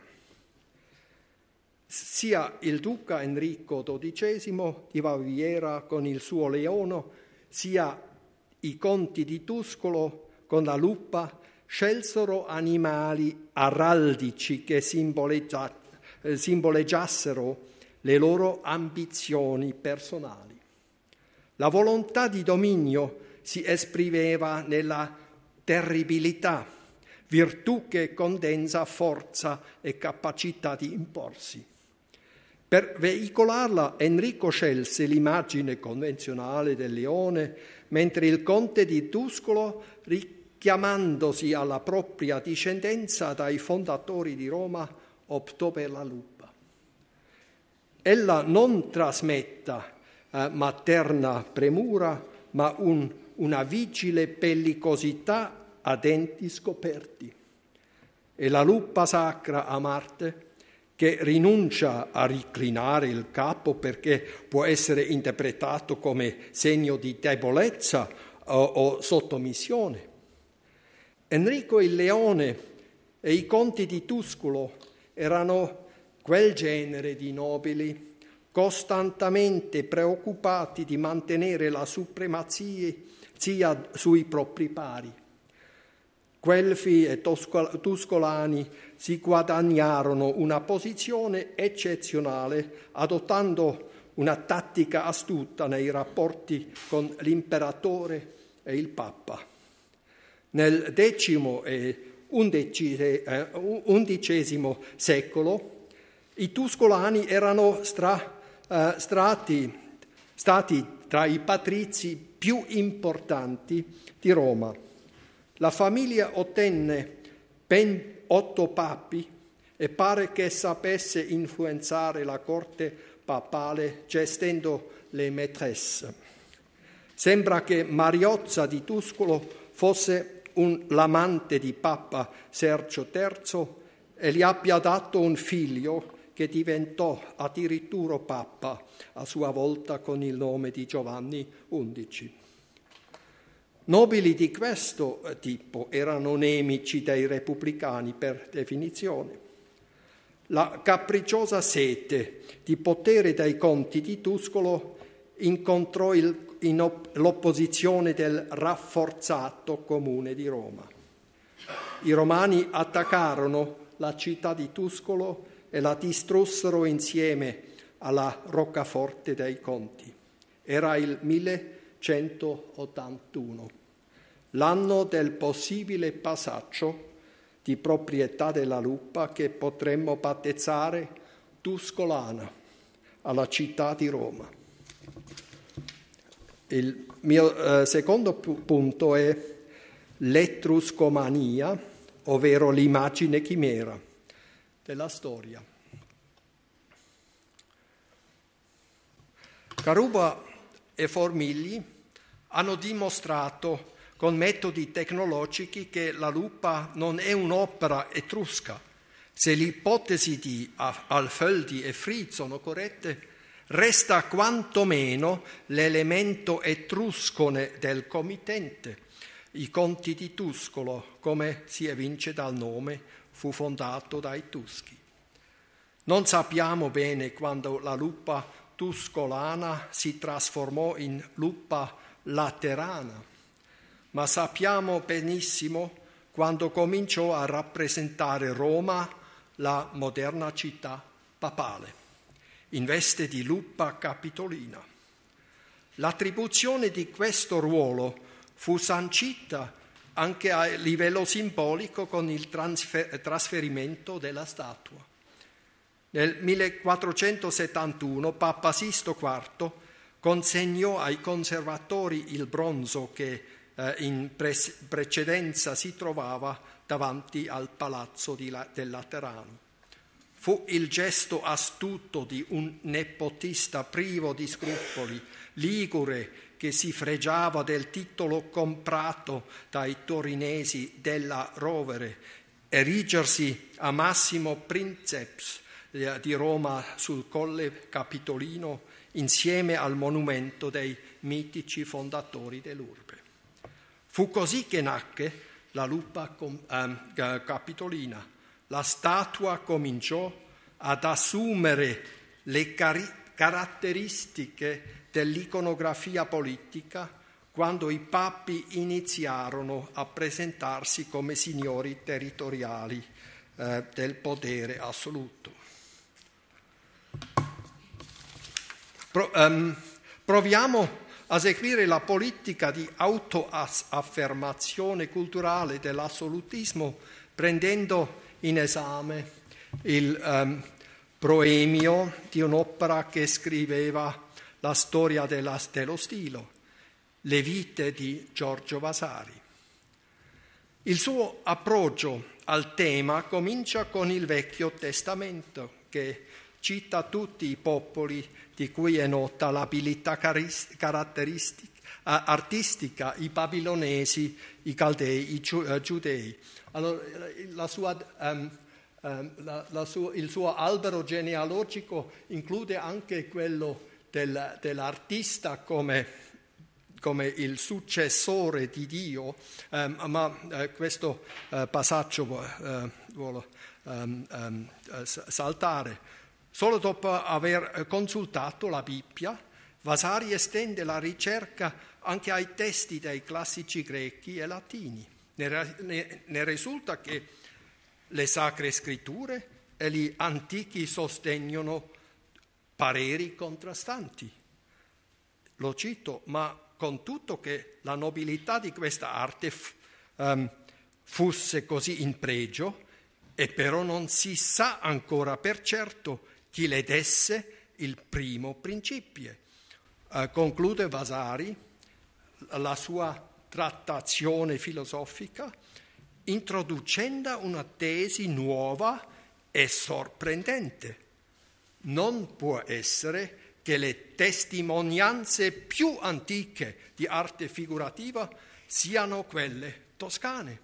Sia il duca Enrico dodicesimo di Baviera con il suo leone, sia i conti di Tuscolo con la lupa scelsero animali araldici che simboleggia, eh, simboleggiassero le loro ambizioni personali. La volontà di dominio si esprimeva nella terribilità, virtù che condensa forza e capacità di imporsi. Per veicolarla Enrico scelse l'immagine convenzionale del leone, mentre il conte di Tuscolo, richiamandosi alla propria discendenza dai fondatori di Roma, optò per la lupa. Ella non trasmetta eh, materna premura, ma un, una vigile bellicosità a denti scoperti. E la lupa sacra a Marte, che rinuncia a reclinare il capo perché può essere interpretato come segno di debolezza o, o sottomissione. Enrico il Leone e i conti di Tuscolo erano quel genere di nobili costantemente preoccupati di mantenere la supremazia sui propri pari. Guelfi e Tuscolani si guadagnarono una posizione eccezionale adottando una tattica astuta nei rapporti con l'imperatore e il Papa. Nel X e undicesimo secolo i Tuscolani erano stra, eh, strati, stati tra i patrizi più importanti di Roma. La famiglia ottenne ben otto papi e pare che sapesse influenzare la corte papale gestendo le maîtresse. Sembra che Mariozza di Tuscolo fosse un, l'amante di Papa Sergio terzo e gli abbia dato un figlio che diventò addirittura Papa a sua volta con il nome di Giovanni undicesimo. Nobili di questo tipo erano nemici dei repubblicani per definizione. La capricciosa sete di potere dei conti di Tuscolo incontrò il, in op- l'opposizione del rafforzato comune di Roma. I romani attaccarono la città di Tuscolo e la distrussero insieme alla roccaforte dei conti. Era il millecentottantuno, l'anno del possibile passaggio di proprietà della Lupa che potremmo battezzare Tuscolana alla città di Roma. Il mio eh, secondo punto è l'etruscomania, ovvero l'immagine chimera della storia. Caruba e Formigli hanno dimostrato con metodi tecnologici che la Lupa non è un'opera etrusca. Se le ipotesi di Alföldi e Fried sono corrette, resta quantomeno l'elemento etruscone del committente. I conti di Tuscolo, come si evince dal nome, fu fondato dai Tuschi. Non sappiamo bene quando la Lupa tuscolana si trasformò in Lupa laterana, ma sappiamo benissimo quando cominciò a rappresentare Roma, la moderna città papale, in veste di Lupa capitolina. L'attribuzione di questo ruolo fu sancita anche a livello simbolico con il transfer- trasferimento della statua. Nel millequattrocentosettantuno Papa Sisto quarto consegnò ai conservatori il bronzo che eh, in pre- precedenza si trovava davanti al palazzo di La- del Laterano. Fu il gesto astuto di un nepotista privo di scrupoli, ligure, che si fregiava del titolo comprato dai torinesi della Rovere, erigersi a massimo princeps di Roma sul Colle Capitolino insieme al monumento dei mitici fondatori dell'urbe. Fu così che nacque la Lupa Capitolina. La statua cominciò ad assumere le cari- caratteristiche dell'iconografia politica quando i papi iniziarono a presentarsi come signori territoriali eh, del potere assoluto. Pro, um, proviamo a seguire la politica di autoaffermazione culturale dell'assolutismo prendendo in esame il um, proemio di un'opera che scriveva la storia della, dello stilo, Le vite di Giorgio Vasari. Il suo approccio al tema comincia con il Vecchio Testamento, che cita tutti i popoli di cui è nota l'abilità caratteristica, artistica, i babilonesi, i caldei, i giudei. Allora, la sua, um, um, la, la sua, il suo albero genealogico include anche quello del, dell'artista come, come il successore di Dio, um, ma uh, questo uh, passaggio uh, vuole um, um, saltare. Solo dopo aver consultato la Bibbia, Vasari estende la ricerca anche ai testi dei classici grechi e latini. Ne, ne, ne risulta che le sacre scritture e gli antichi sostengono pareri contrastanti. Lo cito, ma con tutto che la nobiltà di questa arte f- um, fosse così in pregio, e però non si sa ancora per certo chi le desse il primo principio. Uh, conclude Vasari la sua trattazione filosofica introducendo una tesi nuova e sorprendente. Non può essere che le testimonianze più antiche di arte figurativa siano quelle toscane.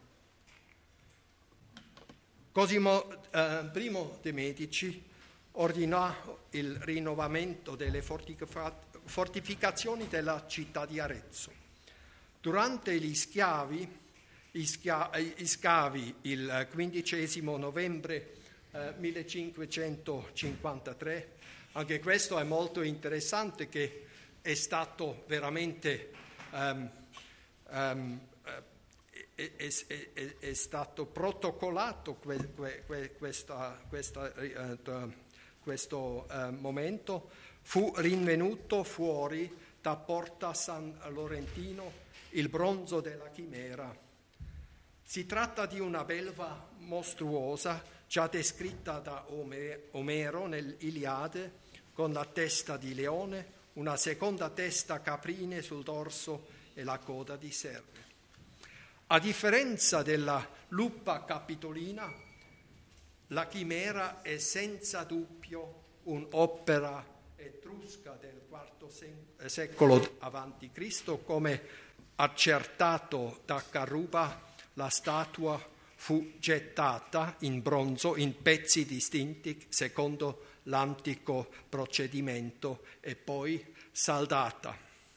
Cosimo eh, I de' Medici ordinò il rinnovamento delle fortificazioni della città di Arezzo. Durante gli schiavi, gli scavi il quindicesimo novembre eh, millecinquecentocinquantatré, anche questo è molto interessante, che è stato veramente um, um, è, è, è, è stato protocollato que, que, que, questa, questa, uh, questo uh, momento, fu rinvenuto fuori da Porta San Lorentino il bronzo della chimera. Si tratta di una belva mostruosa già descritta da Omero nell'Iliade, con la testa di leone, una seconda testa caprine sul dorso e la coda di serpe. A differenza della lupa capitolina, la chimera è senza dubbio un'opera etrusca del quarto secolo avanti Cristo, come accertato da Caruba. La statua fu gettata in bronzo in pezzi distinti secondo l'antico procedimento e poi saldata.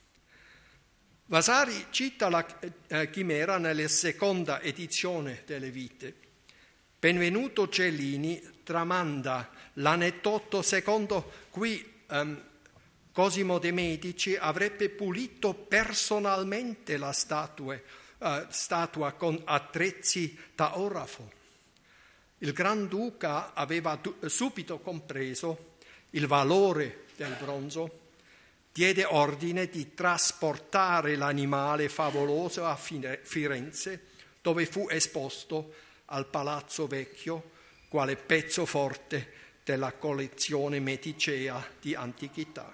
Vasari cita la chimera nella seconda edizione delle Vite. Benvenuto Cellini tramanda l'aneddoto secondo cui um, Cosimo de' Medici avrebbe pulito personalmente la statua, uh, statua con attrezzi da orafo. Il Granduca aveva subito compreso il valore del bronzo, diede ordine di trasportare l'animale favoloso a Firenze, dove fu esposto al Palazzo Vecchio quale pezzo forte della collezione medicea di antichità.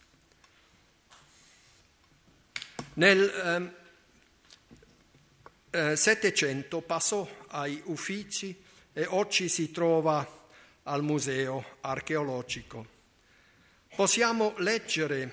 Nel eh, Settecento passò ai Uffizi e oggi si trova al Museo Archeologico. Possiamo leggere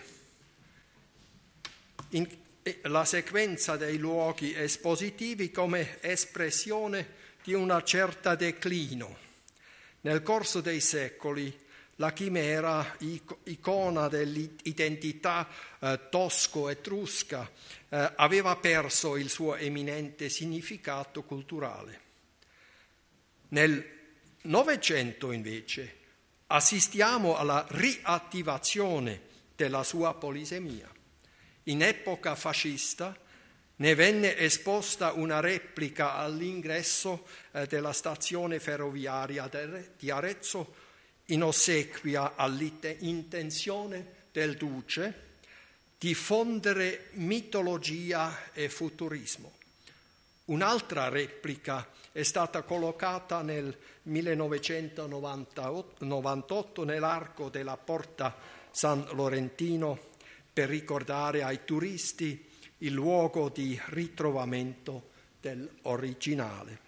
in, la sequenza dei luoghi espositivi come espressione di una certa declino. Nel corso dei secoli la chimera, icona dell'identità eh, tosco-etrusca, eh, aveva perso il suo eminente significato culturale. Nel Novecento, invece, assistiamo alla riattivazione della sua polisemia. In epoca fascista ne venne esposta una replica all'ingresso eh, della stazione ferroviaria di Arezzo in ossequio all'intenzione del duce di fondere mitologia e futurismo. Un'altra replica è stata collocata nel millenovecentonovantotto nell'arco della Porta San Lorentino per ricordare ai turisti il luogo di ritrovamento dell'originale.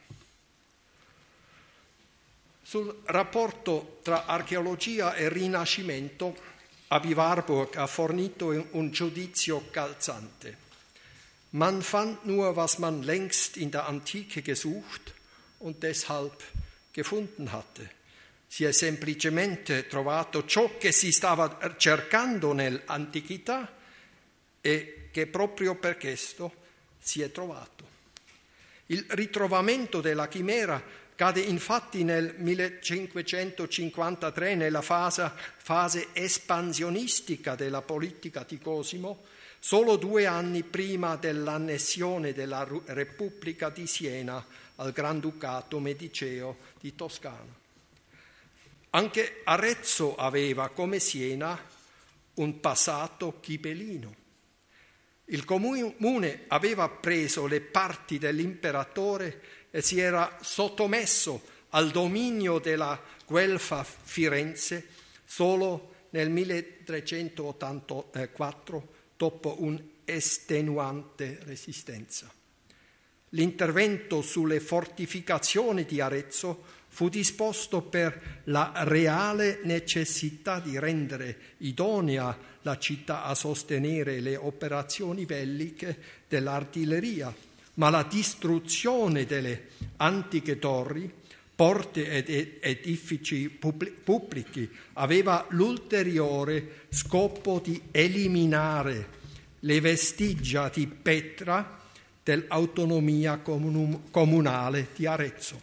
Sul rapporto tra archeologia e Rinascimento, Aby Warburg ha fornito un giudizio calzante. Man fand nur, was man längst in der Antike gesucht und deshalb gefunden hatte. Si è semplicemente trovato ciò che si stava cercando nell'antichità e che proprio per questo si è trovato. Il ritrovamento della chimera cade infatti nel millecinquecentocinquantatré nella fase, fase espansionistica della politica di Cosimo, solo due anni prima dell'annessione della Repubblica di Siena al Granducato Mediceo di Toscana. Anche Arezzo aveva, come Siena, un passato ghibellino. Il comune aveva preso le parti dell'imperatore e si era sottomesso al dominio della Guelfa Firenze solo nel milletrecentottantaquattro, dopo un'estenuante resistenza. L'intervento sulle fortificazioni di Arezzo fu disposto per la reale necessità di rendere idonea la città a sostenere le operazioni belliche dell'artiglieria, ma la distruzione delle antiche torri, porte ed edifici pubblici aveva l'ulteriore scopo di eliminare le vestigia di Petra dell'autonomia comunale di Arezzo.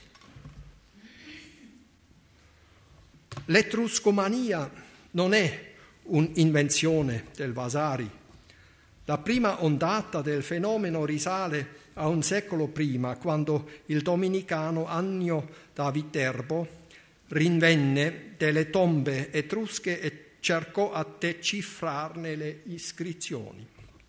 L'etruscomania non è un'invenzione del Vasari. La prima ondata del fenomeno risale a un secolo prima, quando il dominicano Annio da Viterbo rinvenne delle tombe etrusche e cercò a decifrarne le iscrizioni.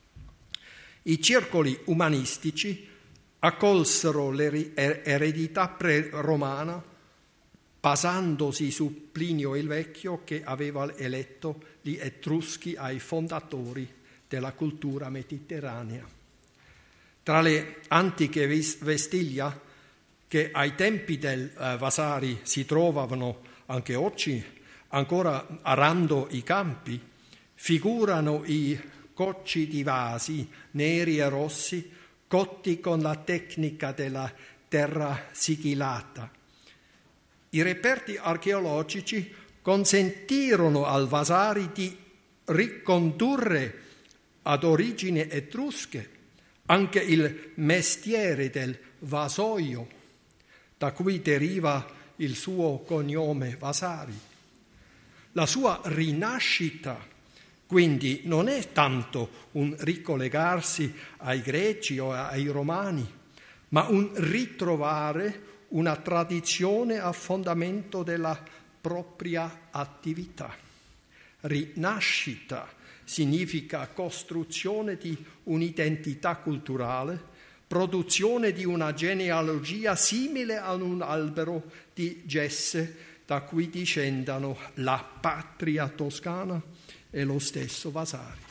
I circoli umanistici accolsero l'eredità pre-romana basandosi su Plinio il Vecchio, che aveva eletto gli Etruschi ai fondatori della cultura mediterranea. Tra le antiche vestiglia che ai tempi del uh, Vasari si trovavano anche oggi, ancora arando i campi, figurano i cocci di vasi neri e rossi cotti con la tecnica della terra sigillata. I reperti archeologici consentirono al Vasari di ricondurre ad origini etrusche anche il mestiere del vasoio, da cui deriva il suo cognome Vasari. La sua rinascita, quindi, non è tanto un ricollegarsi ai greci o ai romani, ma un ritrovare una tradizione a fondamento della propria attività. Rinascita significa costruzione di un'identità culturale, produzione di una genealogia simile a un albero di Jesse da cui discendano la patria toscana e lo stesso Vasari.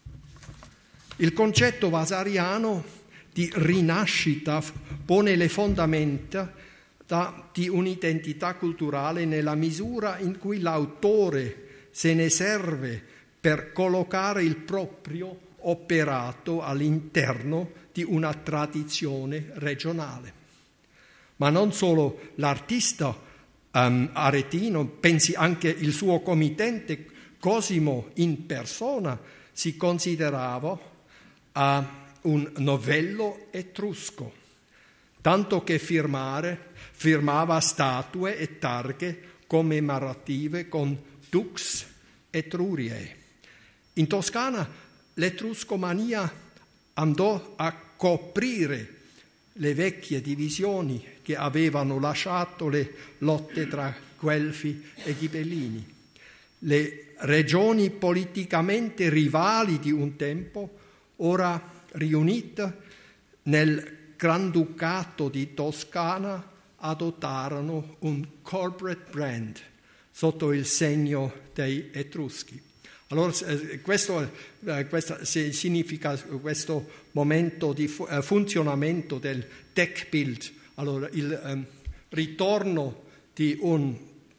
Il concetto vasariano di rinascita pone le fondamenta di un'identità culturale nella misura in cui l'autore se ne serve per collocare il proprio operato all'interno di una tradizione regionale. Ma non solo l'artista um, aretino, pensi anche il suo committente Cosimo in persona si considerava uh, un novello etrusco, tanto che firmare, firmava statue e targhe commemorative con Dux Etruriae. In Toscana l'etruscomania andò a coprire le vecchie divisioni che avevano lasciato le lotte tra Guelfi e Ghibellini. Le regioni politicamente rivali di un tempo, ora riunite nel Granducato di Toscana, adottarono un corporate brand sotto il segno dei Etruschi. Allora questo, questo significa questo momento di funzionamento del tech build, allora il um, ritorno di un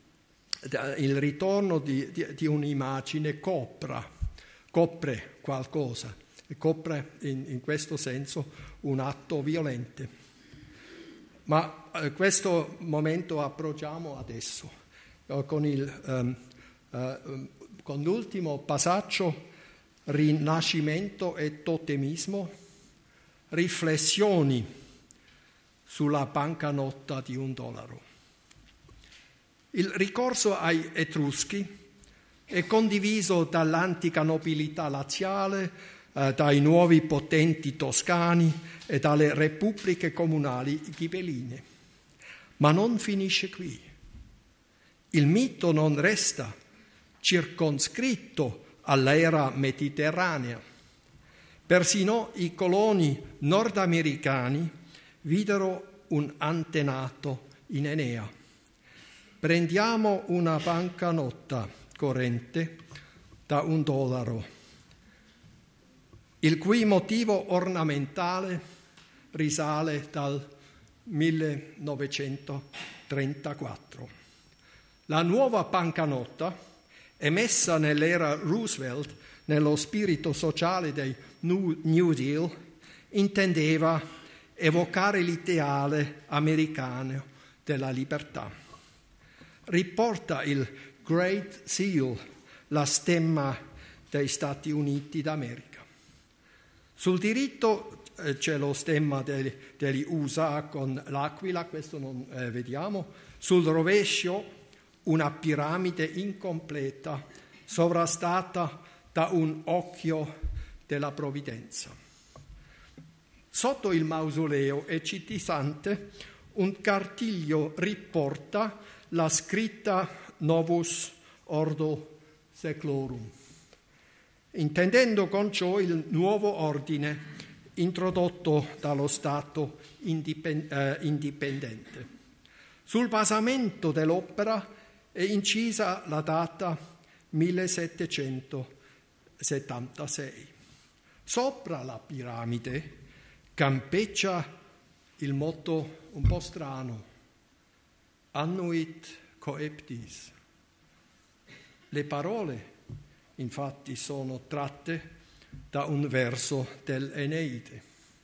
il ritorno di, di, di un'immagine copra, copre qualcosa, e copre in, in questo senso un atto violento. Ma a questo momento approcciamo adesso con, il, um, uh, con l'ultimo passaggio, Rinascimento e totemismo, riflessioni sulla banconota di un dollaro. Il ricorso ai Etruschi è condiviso dall'antica nobiltà laziale, eh, dai nuovi potenti toscani e dalle repubbliche comunali ghibeline. Ma non finisce qui. Il mito non resta circoscritto all'era mediterranea. Persino i coloni nordamericani videro un antenato in Enea. Prendiamo una banconota corrente da un dollaro, il cui motivo ornamentale risale dal millenovecentotrentaquattro. La nuova banconota, emessa nell'era Roosevelt nello spirito sociale dei New Deal, intendeva evocare l'ideale americano della libertà. Riporta il Great Seal, la stemma dei Stati Uniti d'America. Sul diritto eh, c'è lo stemma degli, degli U S A con l'aquila, questo non eh, vediamo. Sul rovescio una piramide incompleta sovrastata da un occhio della provvidenza. Sotto il mausoleo eccitante un cartiglio riporta la scritta Novus Ordo Seclorum, intendendo con ciò il nuovo ordine introdotto dallo Stato indipendente. Sul basamento dell'opera è incisa la data millesettecentosettantasei. Sopra la piramide campeggia il motto un po' strano, Annuit Coeptis. Le parole, infatti, sono tratte da un verso dell'Eneide.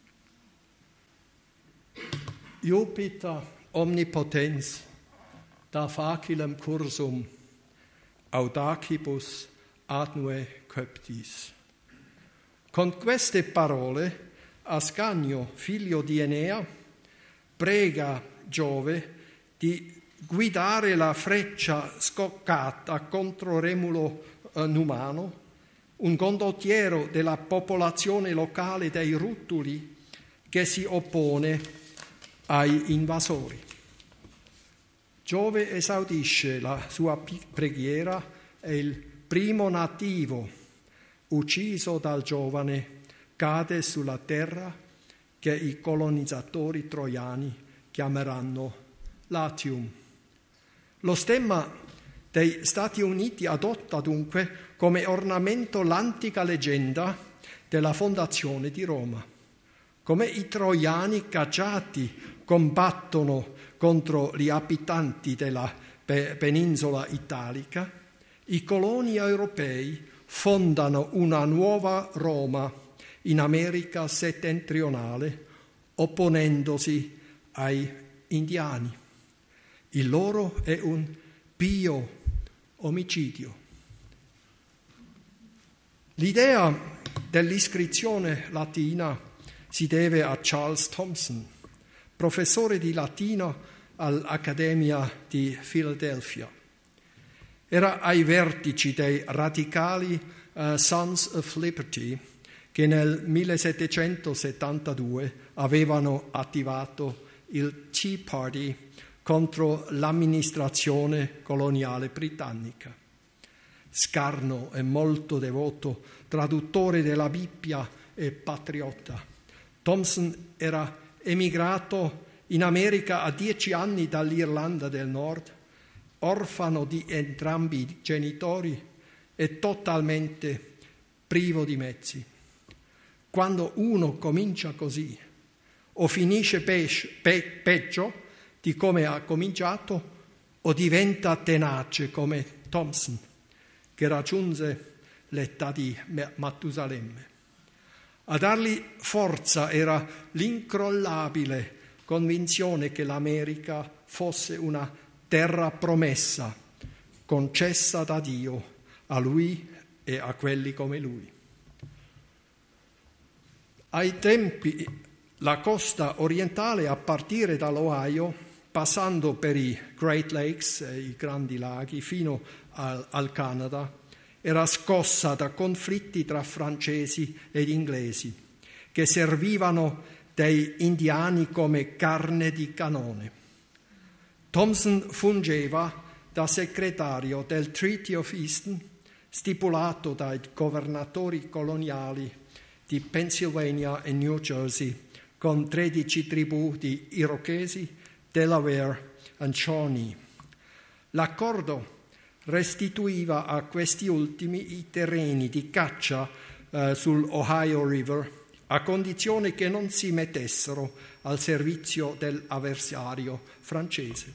Jupiter omnipotens, da facilem cursum, audacibus adnue coeptis. Con queste parole Ascanio, figlio di Enea, prega Giove di guidare la freccia scoccata contro Remulo eh, Numano, un condottiero della popolazione locale dei Rutuli che si oppone ai invasori. Giove esaudisce la sua preghiera e il primo nativo, ucciso dal giovane, cade sulla terra che i colonizzatori troiani chiameranno Latium. Lo stemma dei Stati Uniti adotta dunque come ornamento l'antica leggenda della fondazione di Roma. Come i troiani cacciati combattono contro gli abitanti della penisola italica, i coloni europei fondano una nuova Roma in America settentrionale, opponendosi ai indiani. Il loro è un pio omicidio. L'idea dell'iscrizione latina si deve a Charles Thompson, professore di latino all'Accademia di Philadelphia. Era ai vertici dei radicali uh, Sons of Liberty che nel millesettecentosettantadue avevano attivato il Tea Party contro l'amministrazione coloniale britannica. Scarno e molto devoto, traduttore della Bibbia e patriota, Thompson era emigrato in America a dieci anni dall'Irlanda del Nord, orfano di entrambi i genitori e totalmente privo di mezzi. Quando uno comincia così o finisce pesce, pe, peggio di come ha cominciato o diventa tenace come Thompson, che raggiunse l'età di Mattusalemme. A dargli forza era l'incrollabile convinzione che l'America fosse una terra promessa, concessa da Dio a lui e a quelli come lui. Ai tempi la costa orientale a partire dall'Ohio, passando per i Great Lakes, i grandi laghi, fino al, al Canada, era scossa da conflitti tra francesi ed inglesi, che servivano dei indiani come carne di cannone. Thompson fungeva da segretario del Treaty of Easton, stipulato dai governatori coloniali di Pennsylvania e New Jersey, con tredici tribù di Irochesi, Delaware e Shawnee. L'accordo restituiva a questi ultimi i terreni di caccia eh, sull'Ohio River, a condizione che non si mettessero al servizio dell'avversario francese.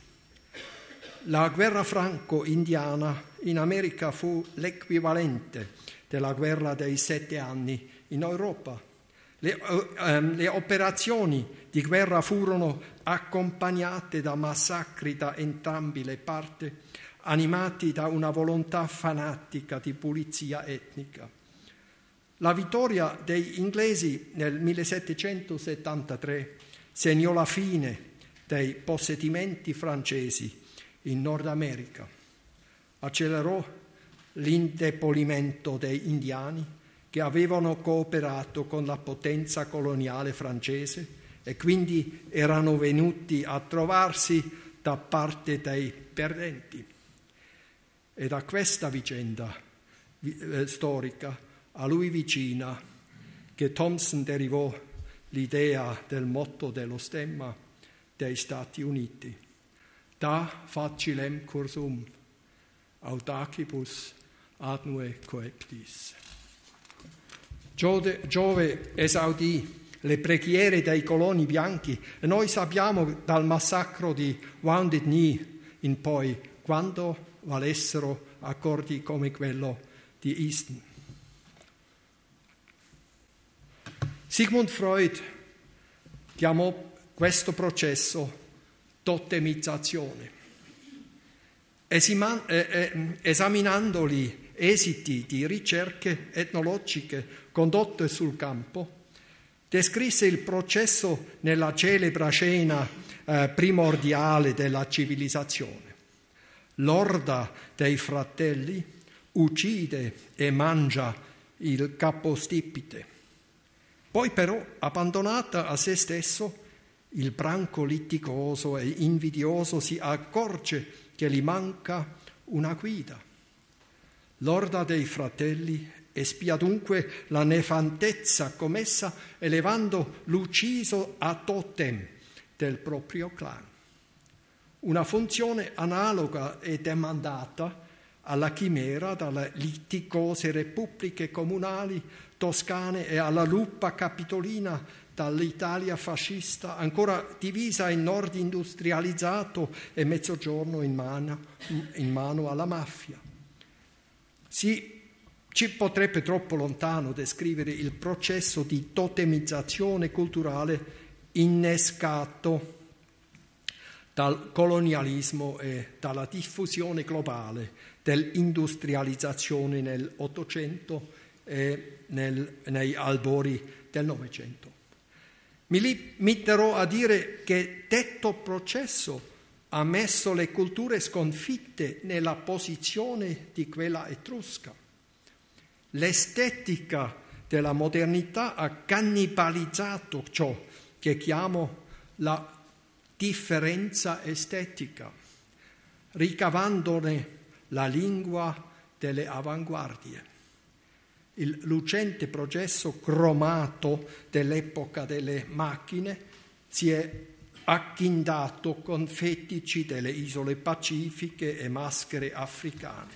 La guerra franco-indiana in America fu l'equivalente della guerra dei sette anni in Europa. Le, ehm, le operazioni di guerra furono accompagnate da massacri da entrambe le parti, animati da una volontà fanatica di pulizia etnica. La vittoria degli inglesi nel millesettecentosettantatré segnò la fine dei possedimenti francesi in Nord America, accelerò l'indebolimento degli indiani che avevano cooperato con la potenza coloniale francese e quindi erano venuti a trovarsi da parte dei perdenti. E da questa vicenda eh, storica a lui vicina che Thompson derivò l'idea del motto dello stemma dei Stati Uniti: Da facilem cursum, audacibus adnue coeptis. Giove, Giove esaudì le preghiere dei coloni bianchi e noi sappiamo dal massacro di Wounded Knee in poi quanto valessero accordi come quello di Easton. Sigmund Freud chiamò questo processo totemizzazione. Esima, eh, eh, esaminando gli esiti di ricerche etnologiche condotte sul campo, descrisse il processo nella celebre scena eh, primordiale della civilizzazione. L'orda dei fratelli uccide e mangia il capostipite. Poi però, abbandonata a se stesso, il branco litigoso e invidioso si accorge che gli manca una guida. L'orda dei fratelli espia dunque la nefandezza commessa elevando l'ucciso a totem del proprio clan. Una funzione analoga è demandata alla chimera dalle litigose repubbliche comunali toscane e alla lupa capitolina dall'Italia fascista, ancora divisa in nord industrializzato e mezzogiorno in mano, in mano alla mafia. Si, ci potrebbe troppo lontano descrivere il processo di totemizzazione culturale innescato dal colonialismo e dalla diffusione globale dell'industrializzazione nell'Ottocento e nel, nei albori del Novecento. Mi limiterò a dire che detto processo ha messo le culture sconfitte nella posizione di quella etrusca. L'estetica della modernità ha cannibalizzato ciò che chiamo la differenza estetica, ricavandone la lingua delle avanguardie. Il lucente processo cromato dell'epoca delle macchine si è acchindato con fetici delle isole pacifiche e maschere africane.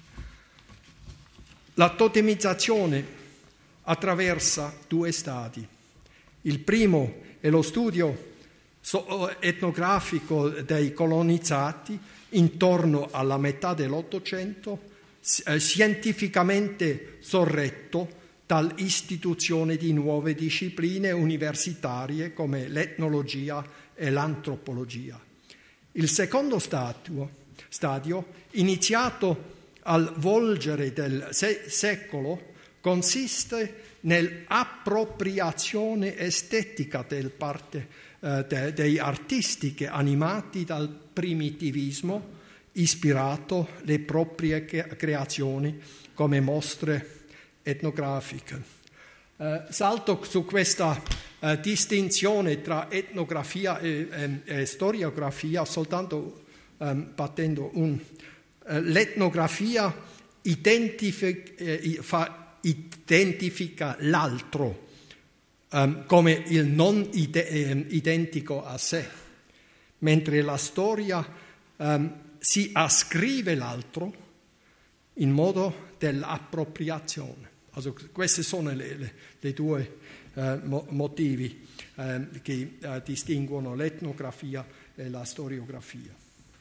La totemizzazione attraversa due stadi. Il primo è lo studio etnografico dei colonizzati intorno alla metà dell'Ottocento, scientificamente sorretto dall'istituzione di nuove discipline universitarie come l'etnologia e l'antropologia. Il secondo stadio, stadio iniziato al volgere del se- secolo consiste nell'appropriazione estetica del parte, eh, de, dei artisti che, animati dal primitivismo, ispirato le proprie creazioni come mostre etnografiche. Eh, salto su questa eh, distinzione tra etnografia e, e, e storiografia soltanto eh, battendo un... Eh, l'etnografia identifica, eh, fa, identifica l'altro eh, come il non ide- eh, identico a sé, mentre la storia eh, si ascrive l'altro in modo dell'appropriazione. Also, questi sono le, le, le due eh, motivi eh, che eh, distinguono l'etnografia e la storiografia.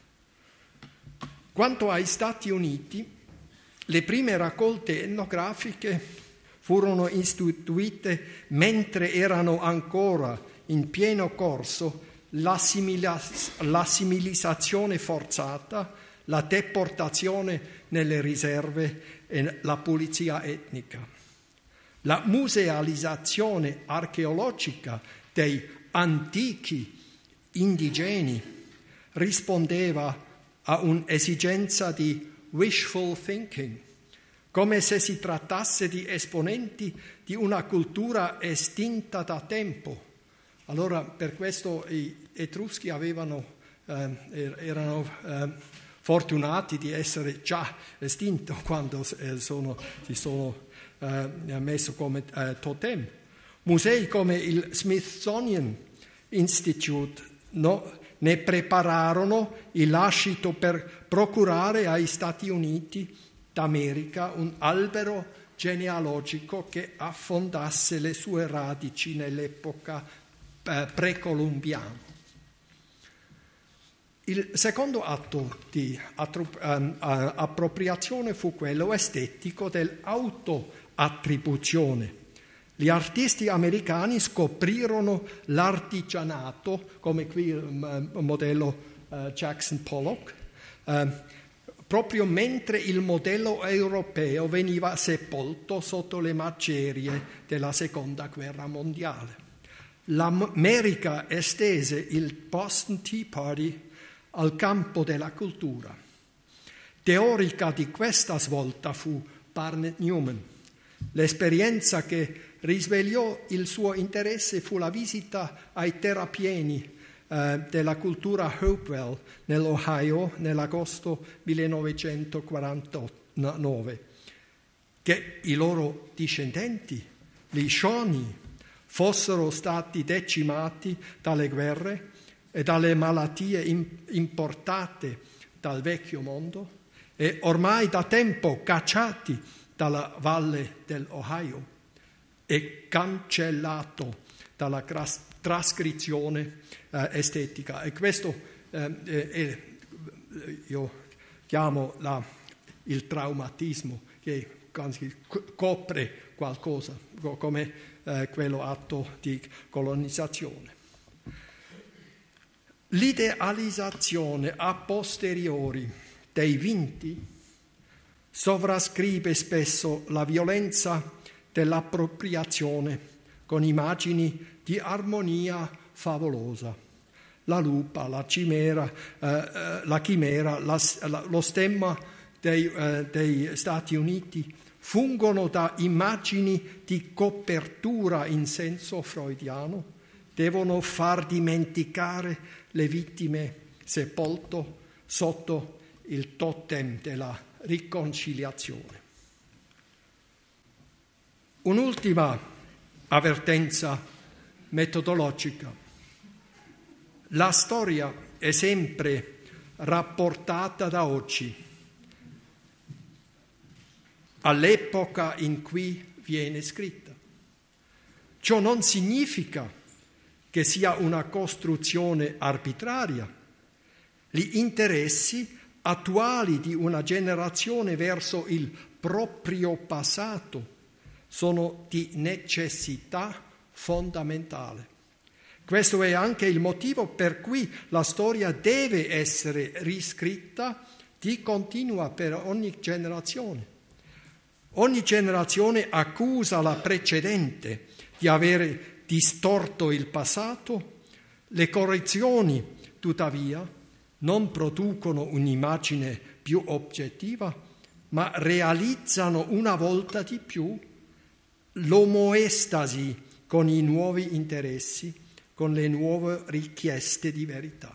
Quanto ai Stati Uniti, le prime raccolte etnografiche furono istituite mentre erano ancora in pieno corso l'assimilizzazione forzata, la deportazione nelle riserve e la pulizia etnica. La musealizzazione archeologica dei antichi indigeni rispondeva a un'esigenza di wishful thinking, come se si trattasse di esponenti di una cultura estinta da tempo. Allora, per questo gli Etruschi avevano, eh, erano eh, fortunati di essere già estinti quando eh, sono, si sono eh, messi come eh, totem. Musei come il Smithsonian Institute no, ne prepararono il lascito per procurare ai Stati Uniti d'America un albero genealogico che affondasse le sue radici nell'epoca eh, precolumbiana. Il secondo atto di appropriazione fu quello estetico dell'autoattribuzione. Gli artisti americani scoprirono l'artigianato, come qui il modello uh, Jackson Pollock, uh, proprio mentre il modello europeo veniva sepolto sotto le macerie della Seconda Guerra Mondiale. L'America estese il Boston Tea Party al campo della cultura. Teorica di questa svolta fu Barnett Newman. L'esperienza che risvegliò il suo interesse fu la visita ai terrapieni eh, della cultura Hopewell nell'Ohio nell'agosto millenovecentoquarantanove, che i loro discendenti, gli Shawnee, fossero stati decimati dalle guerre e dalle malattie importate dal vecchio mondo e ormai da tempo cacciati dalla valle dell'Ohio e cancellato dalla trascrizione eh, estetica. E questo eh, eh, io chiamo la, il traumatismo che copre qualcosa, come eh, quello atto di colonizzazione. L'idealizzazione a posteriori dei vinti sovrascrive spesso la violenza dell'appropriazione con immagini di armonia favolosa. La lupa, la cimera, eh, la chimera, la, la, lo stemma dei, eh, dei Stati Uniti fungono da immagini di copertura in senso freudiano, devono far dimenticare le vittime sepolte sotto il totem della riconciliazione. Un'ultima avvertenza metodologica. La storia è sempre rapportata da oggi all'epoca in cui viene scritta. Ciò non significa che sia una costruzione arbitraria. Gli interessi attuali di una generazione verso il proprio passato sono di necessità fondamentale. Questo è anche il motivo per cui la storia deve essere riscritta di continua per ogni generazione. Ogni generazione accusa la precedente di avere distorto il passato. Le correzioni, tuttavia, non producono un'immagine più oggettiva, ma realizzano una volta di più l'omoestasi con i nuovi interessi, con le nuove richieste di verità.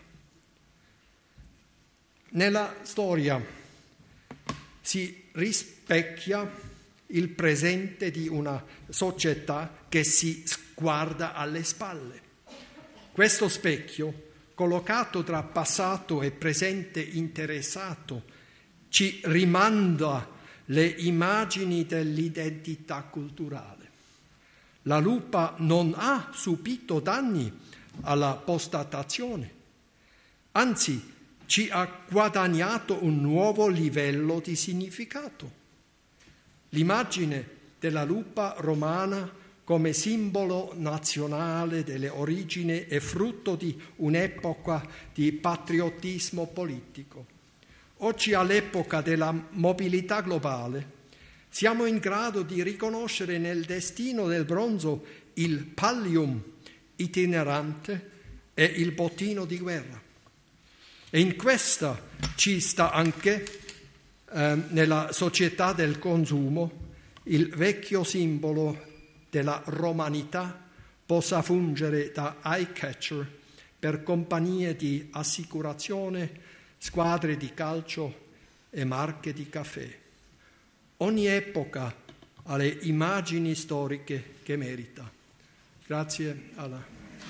Nella storia si rispecchia il presente di una società che si guarda alle spalle. Questo specchio, collocato tra passato e presente interessato, ci rimanda le immagini dell'identità culturale. La lupa non ha subito danni alla postdatazione, anzi ci ha guadagnato un nuovo livello di significato. L'immagine della lupa romana come simbolo nazionale delle origini è frutto di un'epoca di patriottismo politico. Oggi, all'epoca della mobilità globale, siamo in grado di riconoscere nel destino del bronzo il pallium itinerante e il bottino di guerra. E in questa ci sta anche, eh, nella società del consumo, il vecchio simbolo della romanità possa fungere da eye-catcher per compagnie di assicurazione, squadre di calcio e marche di caffè. Ogni epoca ha le immagini storiche che merita. Grazie alla...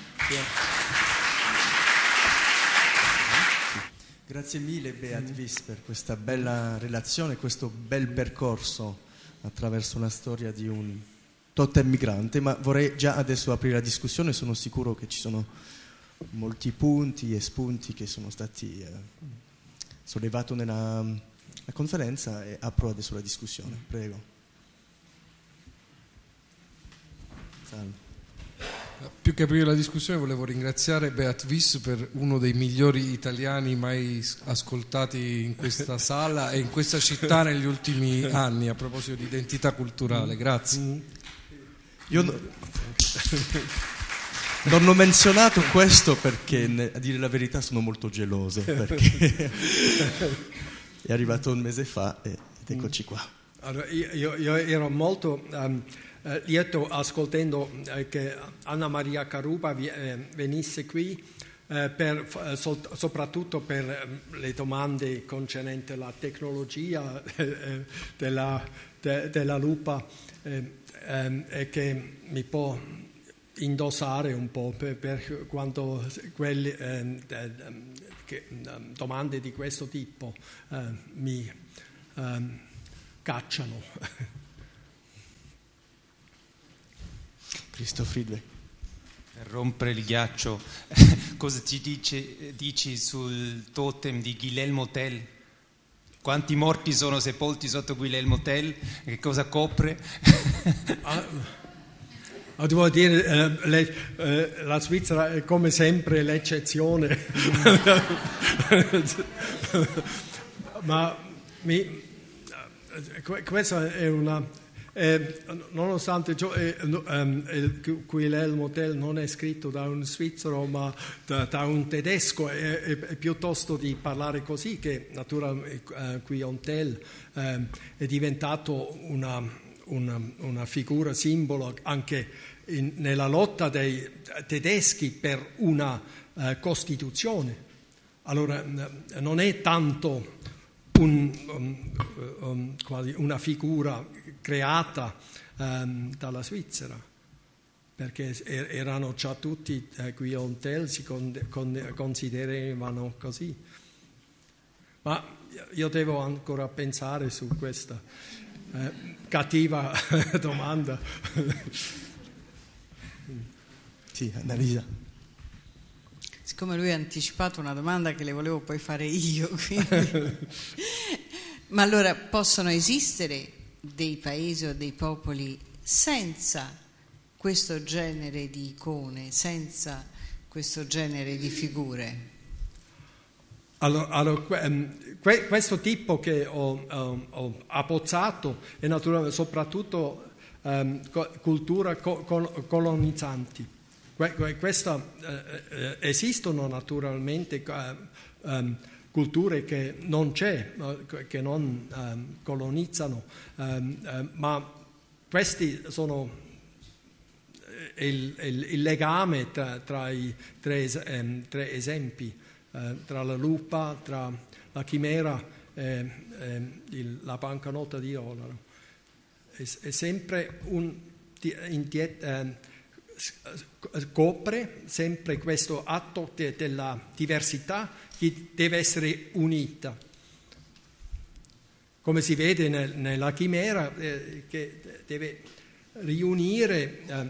Grazie mille Beat Wyss per questa bella relazione, questo bel percorso attraverso la storia di un totem migrante, ma vorrei già adesso aprire la discussione. Sono sicuro che ci sono molti punti e spunti che sono stati eh, sollevati nella la conferenza e apro adesso la discussione. Prego. Salve. Più che aprire la discussione volevo ringraziare Beat Wyss per uno dei migliori italiani mai ascoltati in questa sala e in questa città negli ultimi anni, a proposito di identità culturale. Grazie. Io no, non ho menzionato questo perché, a dire la verità, sono molto geloso, perché è arrivato un mese fa ed eccoci qua. Allora, io, io ero molto um, eh, lieto ascoltando eh, che Anna Maria Caruba vi, eh, venisse qui eh, per, eh, so, soprattutto per eh, le domande concernenti la tecnologia eh, della, de, della lupa eh, eh, e che mi può indossare un po' per, per quanto quelli, eh, de, che, domande di questo tipo eh, mi eh, cacciano. Cristo Friedrich. Per rompere il ghiaccio, cosa ci dice, dici sul totem di Guillermo Tell? Quanti morti sono sepolti sotto Guillermo Tell? Che cosa copre? ah, ah, devo dire, eh, le, eh, la Svizzera è come sempre l'eccezione. Ma mi, questa è una... Eh, nonostante ciò, eh, um, il Guillermo Tell non è scritto da un svizzero ma da, da un tedesco, è, è, è piuttosto di parlare così che naturalmente uh, Guillaume Tell uh, è diventato una, una, una figura simbolo anche in, nella lotta dei tedeschi per una uh, Costituzione. Allora uh, non è tanto un, um, um, quasi una figura creata um, dalla Svizzera, perché er- erano già tutti, eh, Guillaume Tell si con- con- consideravano così. Ma io devo ancora pensare su questa eh, cattiva domanda. Sì, Annalisa. Siccome lui ha anticipato una domanda che le volevo poi fare io, quindi... ma allora possono esistere dei paesi o dei popoli senza questo genere di icone, senza questo genere di figure? Allora, allora que, questo tipo che ho, ho, ho abbozzato è naturalmente soprattutto um, cultura co, col, colonizzanti. Que, que, questa, eh, esistono naturalmente uh, um, culture che non c'è, che non um, colonizzano, um, uh, ma questi sono il, il, il legame tra, tra i tre, um, tre esempi, uh, tra la lupa, tra la chimera e, e il, la banconota di dollaro. È, è sempre un... Indiet, um, copre sempre questo atto de, della diversità che deve essere unita, come si vede nel, nella chimera, eh, che deve riunire eh,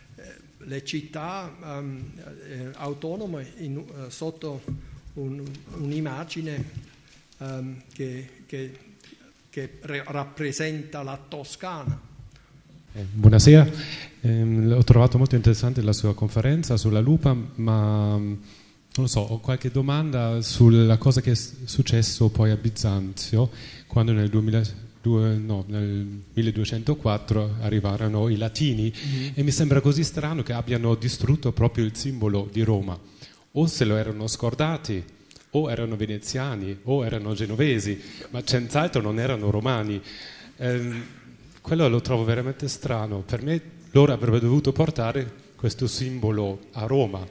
le città um, eh, autonome in, uh, sotto un, un'immagine um, che, che, che re- rappresenta la Toscana. Eh, buonasera, eh, ho trovato molto interessante la sua conferenza sulla lupa, ma non lo so, ho qualche domanda sulla cosa che è successo poi a Bisanzio, quando nel, duemiladue, no, nel milleduecentoquattro arrivarono i Latini, mm-hmm. e mi sembra così strano che abbiano distrutto proprio il simbolo di Roma. O se lo erano scordati, o erano veneziani, o erano genovesi, ma senz'altro non erano romani. Eh, Quello lo trovo veramente strano. Per me loro avrebbero dovuto portare questo simbolo a Roma.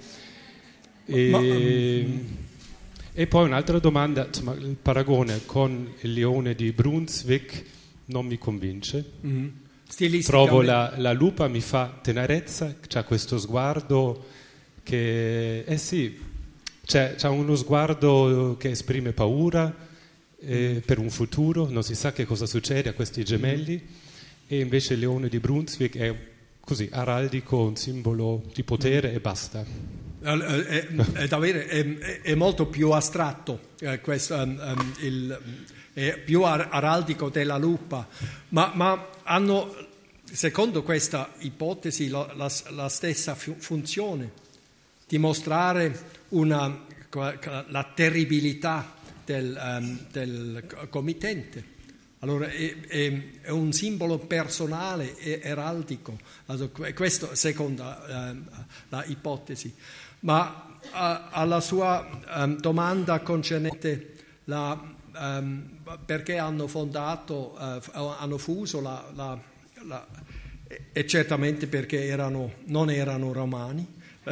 E, Ma, um... e poi un'altra domanda, insomma, il paragone con il leone di Brunswick non mi convince. Mm-hmm. Trovo la, la lupa mi fa tenerezza, c'ha questo sguardo che, eh sì, c'è, c'ha uno sguardo che esprime paura eh, per un futuro, non si sa che cosa succede a questi gemelli. Mm-hmm. E invece il leone di Brunswick è così araldico, un simbolo di potere e basta. È, è, è, davvero, è, è molto più astratto, eh, questo, um, um, il, è più ar- araldico della lupa, ma, ma hanno, secondo questa ipotesi, la, la, la stessa fu- funzione, dimostrare una, la terribilità del, um, del committente. Allora è, è, è un simbolo personale e eraldico, allora, questo secondo uh, la ipotesi. Ma uh, alla sua um, domanda concernente la, um, perché hanno fondato, uh, hanno fuso la, la, la, e certamente perché erano, non erano romani,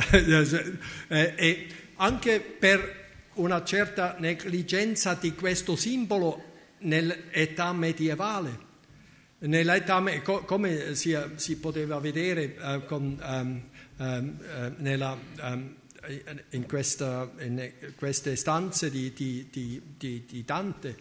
e, e anche per una certa negligenza di questo simbolo nell'età medievale, nell'età me- co- come si, si poteva vedere uh, con, um, um, uh, nella, um, in, questa, in queste stanze di, di, di, di, di Dante,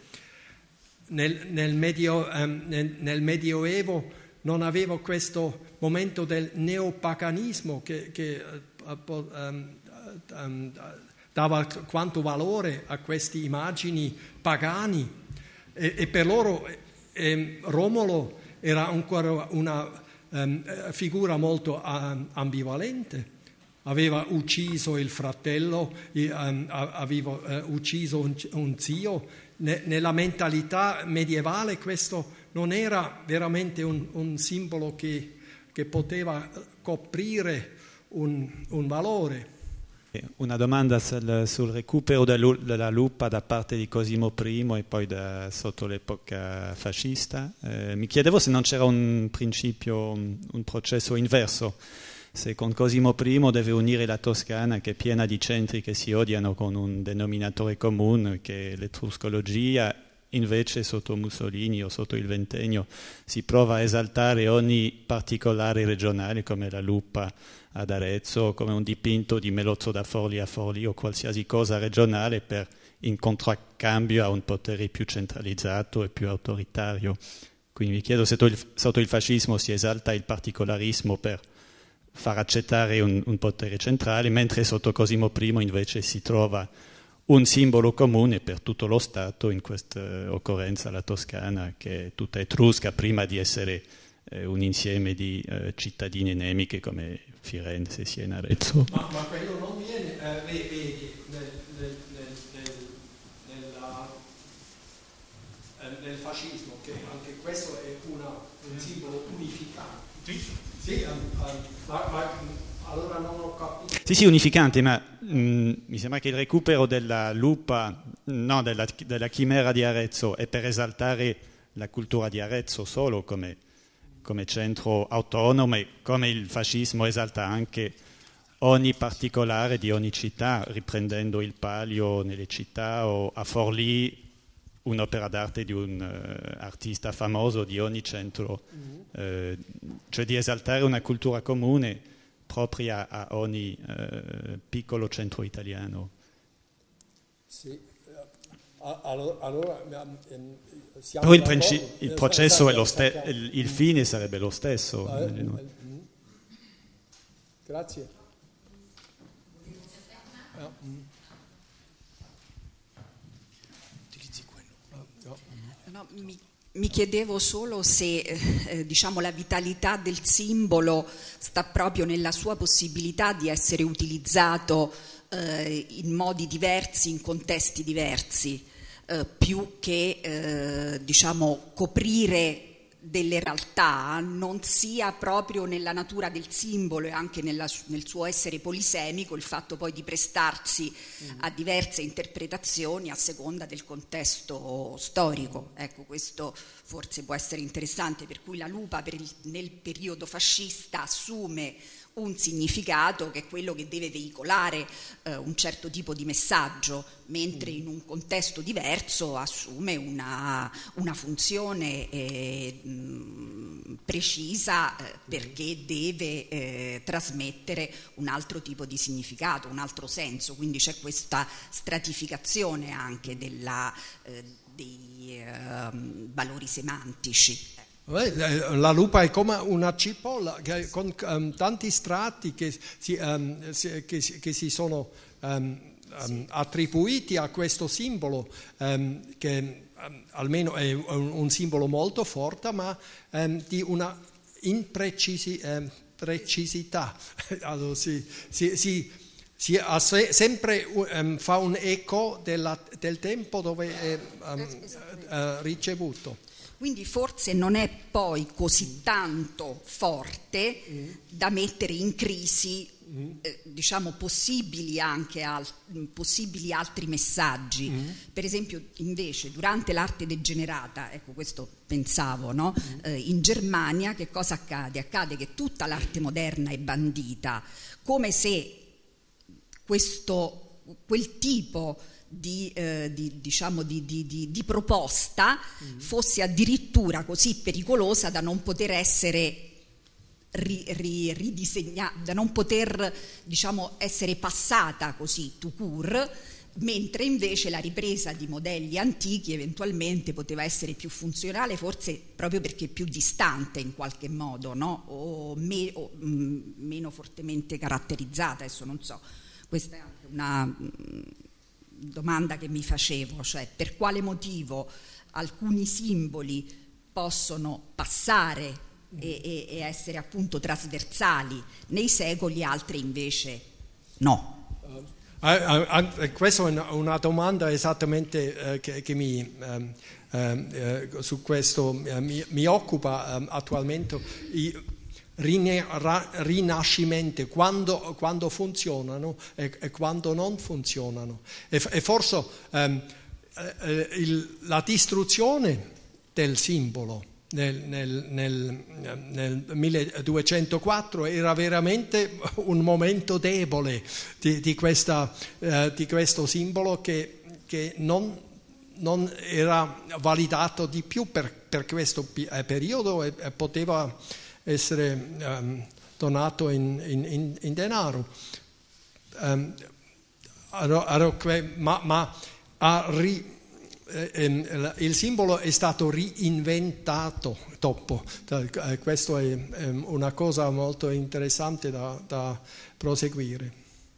nel, nel, medio, um, nel, nel Medioevo non avevo questo momento del neopaganismo che, che uh, um, um, dava quanto valore a queste immagini pagani. E, e per loro eh, Romolo era ancora una um, figura molto um, ambivalente. Aveva ucciso il fratello, um, aveva uh, ucciso un, un zio. Ne, nella mentalità medievale questo non era veramente un, un simbolo che, che poteva coprire un, un valore. Una domanda sul, sul recupero della lupa da parte di Cosimo I e poi da, sotto l'epoca fascista. Eh, mi chiedevo se non c'era un principio, un, un processo inverso, se con Cosimo I deve unire la Toscana che è piena di centri che si odiano con un denominatore comune, che l'etruscologia invece sotto Mussolini o sotto il Ventennio si prova a esaltare ogni particolare regionale come la lupa ad Arezzo, come un dipinto di Melozzo da Forli a Forli o qualsiasi cosa regionale per in contraccambio a un potere più centralizzato e più autoritario. Quindi mi chiedo se sotto il fascismo si esalta il particolarismo per far accettare un, un potere centrale, mentre sotto Cosimo I invece si trova un simbolo comune per tutto lo Stato, in questa occorrenza la Toscana, che è tutta etrusca prima di essere eh, un insieme di eh, cittadine nemiche come Firenze, Siena, Arezzo. Ma, ma quello non viene, eh, vedi, nel, nel, nel, nel fascismo, che anche questo è una, un simbolo unificante. Sì, sì um, um, ma, ma allora non ho capito. Sì, sì, unificante, ma mh, mi sembra che il recupero della lupa, no, della, della chimera di Arezzo è per esaltare la cultura di Arezzo solo come, come centro autonomo, e come il fascismo esalta anche ogni particolare di ogni città, riprendendo il palio nelle città, o a Forlì un'opera d'arte di un uh, artista famoso di ogni centro, mm-hmm. eh, cioè di esaltare una cultura comune propria a ogni uh, piccolo centro italiano. Sì, allora, allora siamo però il, princi- il processo è lo stesso, il, il fine sarebbe lo stesso. Eh, eh, grazie. No, mi, mi chiedevo solo se eh, diciamo, la vitalità del simbolo sta proprio nella sua possibilità di essere utilizzato eh, in modi diversi, in contesti diversi, eh, più che eh, diciamo, coprire delle realtà, non sia proprio nella natura del simbolo e anche nella, nel suo essere polisemico il fatto poi di prestarsi mm. a diverse interpretazioni a seconda del contesto storico. Ecco, questo forse può essere interessante, per cui la lupa per il, nel periodo fascista assume un significato che è quello che deve veicolare eh, un certo tipo di messaggio, mentre in un contesto diverso assume una, una funzione eh, mh, precisa eh, perché deve eh, trasmettere un altro tipo di significato, un altro senso, quindi c'è questa stratificazione anche della, eh, dei eh, valori semantici. La lupa è come una cipolla che, con um, tanti strati che si, um, si, che, che si sono um, um, attribuiti a questo simbolo, um, che um, almeno è un, un simbolo molto forte, ma um, di una imprecisità. Allora, si, si, si, si ha se, sempre um, fa un eco della, del tempo dove è um, uh, ricevuto. Quindi forse non è poi così tanto forte mm. da mettere in crisi mm. eh, diciamo possibili anche al, possibili altri messaggi. Mm. Per esempio invece durante l'arte degenerata, ecco questo pensavo, no? Mm. eh, in Germania che cosa accade? Accade che tutta l'arte moderna è bandita, come se questo, quel tipo Di, eh, di, diciamo di, di, di, di proposta mm. fosse addirittura così pericolosa da non poter essere ri, ri, ridisegnata, da non poter diciamo essere passata così tout court, mentre invece la ripresa di modelli antichi eventualmente poteva essere più funzionale, forse proprio perché più distante in qualche modo, no? o, me, o mh, meno fortemente caratterizzata, adesso non so, questa è anche una mh, domanda che mi facevo, cioè per quale motivo alcuni simboli possono passare e, e, e essere appunto trasversali nei secoli, altri invece no. Uh, uh, uh, questa è una, una domanda esattamente uh, che, che mi um, uh, uh, su questo uh, mi, mi occupa um, attualmente. I, rinascimenti, quando, quando funzionano e, e quando non funzionano, e, e forse ehm, eh, il, la distruzione del simbolo nel, nel, nel, nel milleduecentoquattro era veramente un momento debole di, di, questa, eh, di questo simbolo che, che non, non era validato di più per, per questo periodo e, e poteva essere um, donato in, in, in denaro. Um, ma ma ha ri, eh, il simbolo è stato reinventato dopo. Questo è una cosa molto interessante da, da proseguire.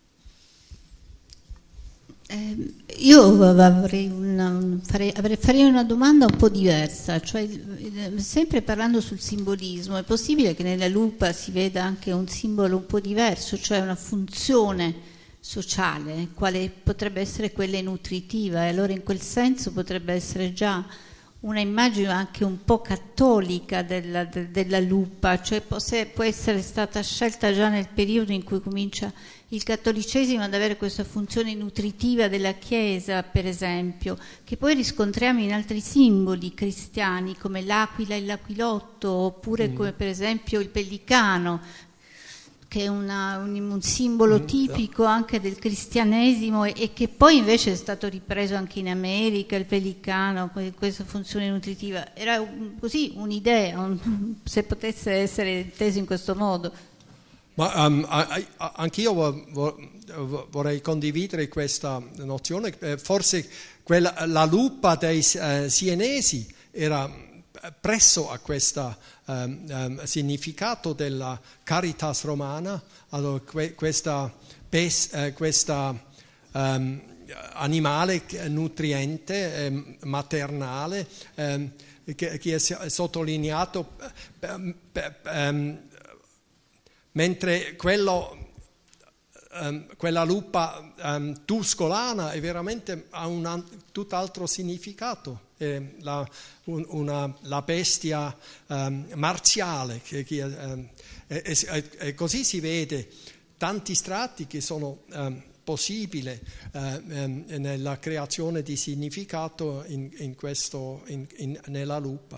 Eh, io avrei una, farei, avrei, farei una domanda un po' diversa, cioè sempre parlando sul simbolismo, è possibile che nella lupa si veda anche un simbolo un po' diverso, cioè una funzione sociale, quale potrebbe essere quella nutritiva, e allora in quel senso potrebbe essere già una immagine anche un po' cattolica della, de, della lupa, cioè può, se, può essere stata scelta già nel periodo in cui comincia il cattolicesimo ad avere questa funzione nutritiva della Chiesa, per esempio, che poi riscontriamo in altri simboli cristiani come l'aquila e l'aquilotto, oppure mm. come per esempio il pellicano, che è una, un, un simbolo tipico anche del cristianesimo e, e che poi invece è stato ripreso anche in America, il pellicano, questa funzione nutritiva. Era un, così un'idea, un, se potesse essere inteso in questo modo. Ma um, anch'io vorrei condividere questa nozione, forse quella, la lupa dei uh, sienesi era presso a questo um, um, significato della caritas romana, allora que, questa, pes, eh, questa um, animale nutriente, eh, maternale, eh, che, che è sottolineato, eh, eh, mentre quello Um, quella lupa um, tuscolana è veramente ha un tutt'altro significato, è la, un, una, la bestia um, marziale, che, che, um, e, e, e così si vede tanti strati che sono um, possibili uh, um, nella creazione di significato in, in questo, in, in, nella lupa.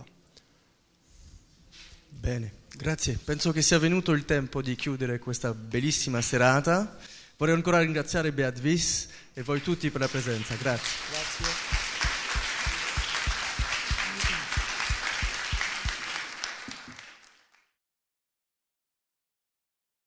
Bene, grazie. Penso che sia venuto il tempo di chiudere questa bellissima serata. Vorrei ancora ringraziare Beat Wyss e voi tutti per la presenza. Grazie. Grazie.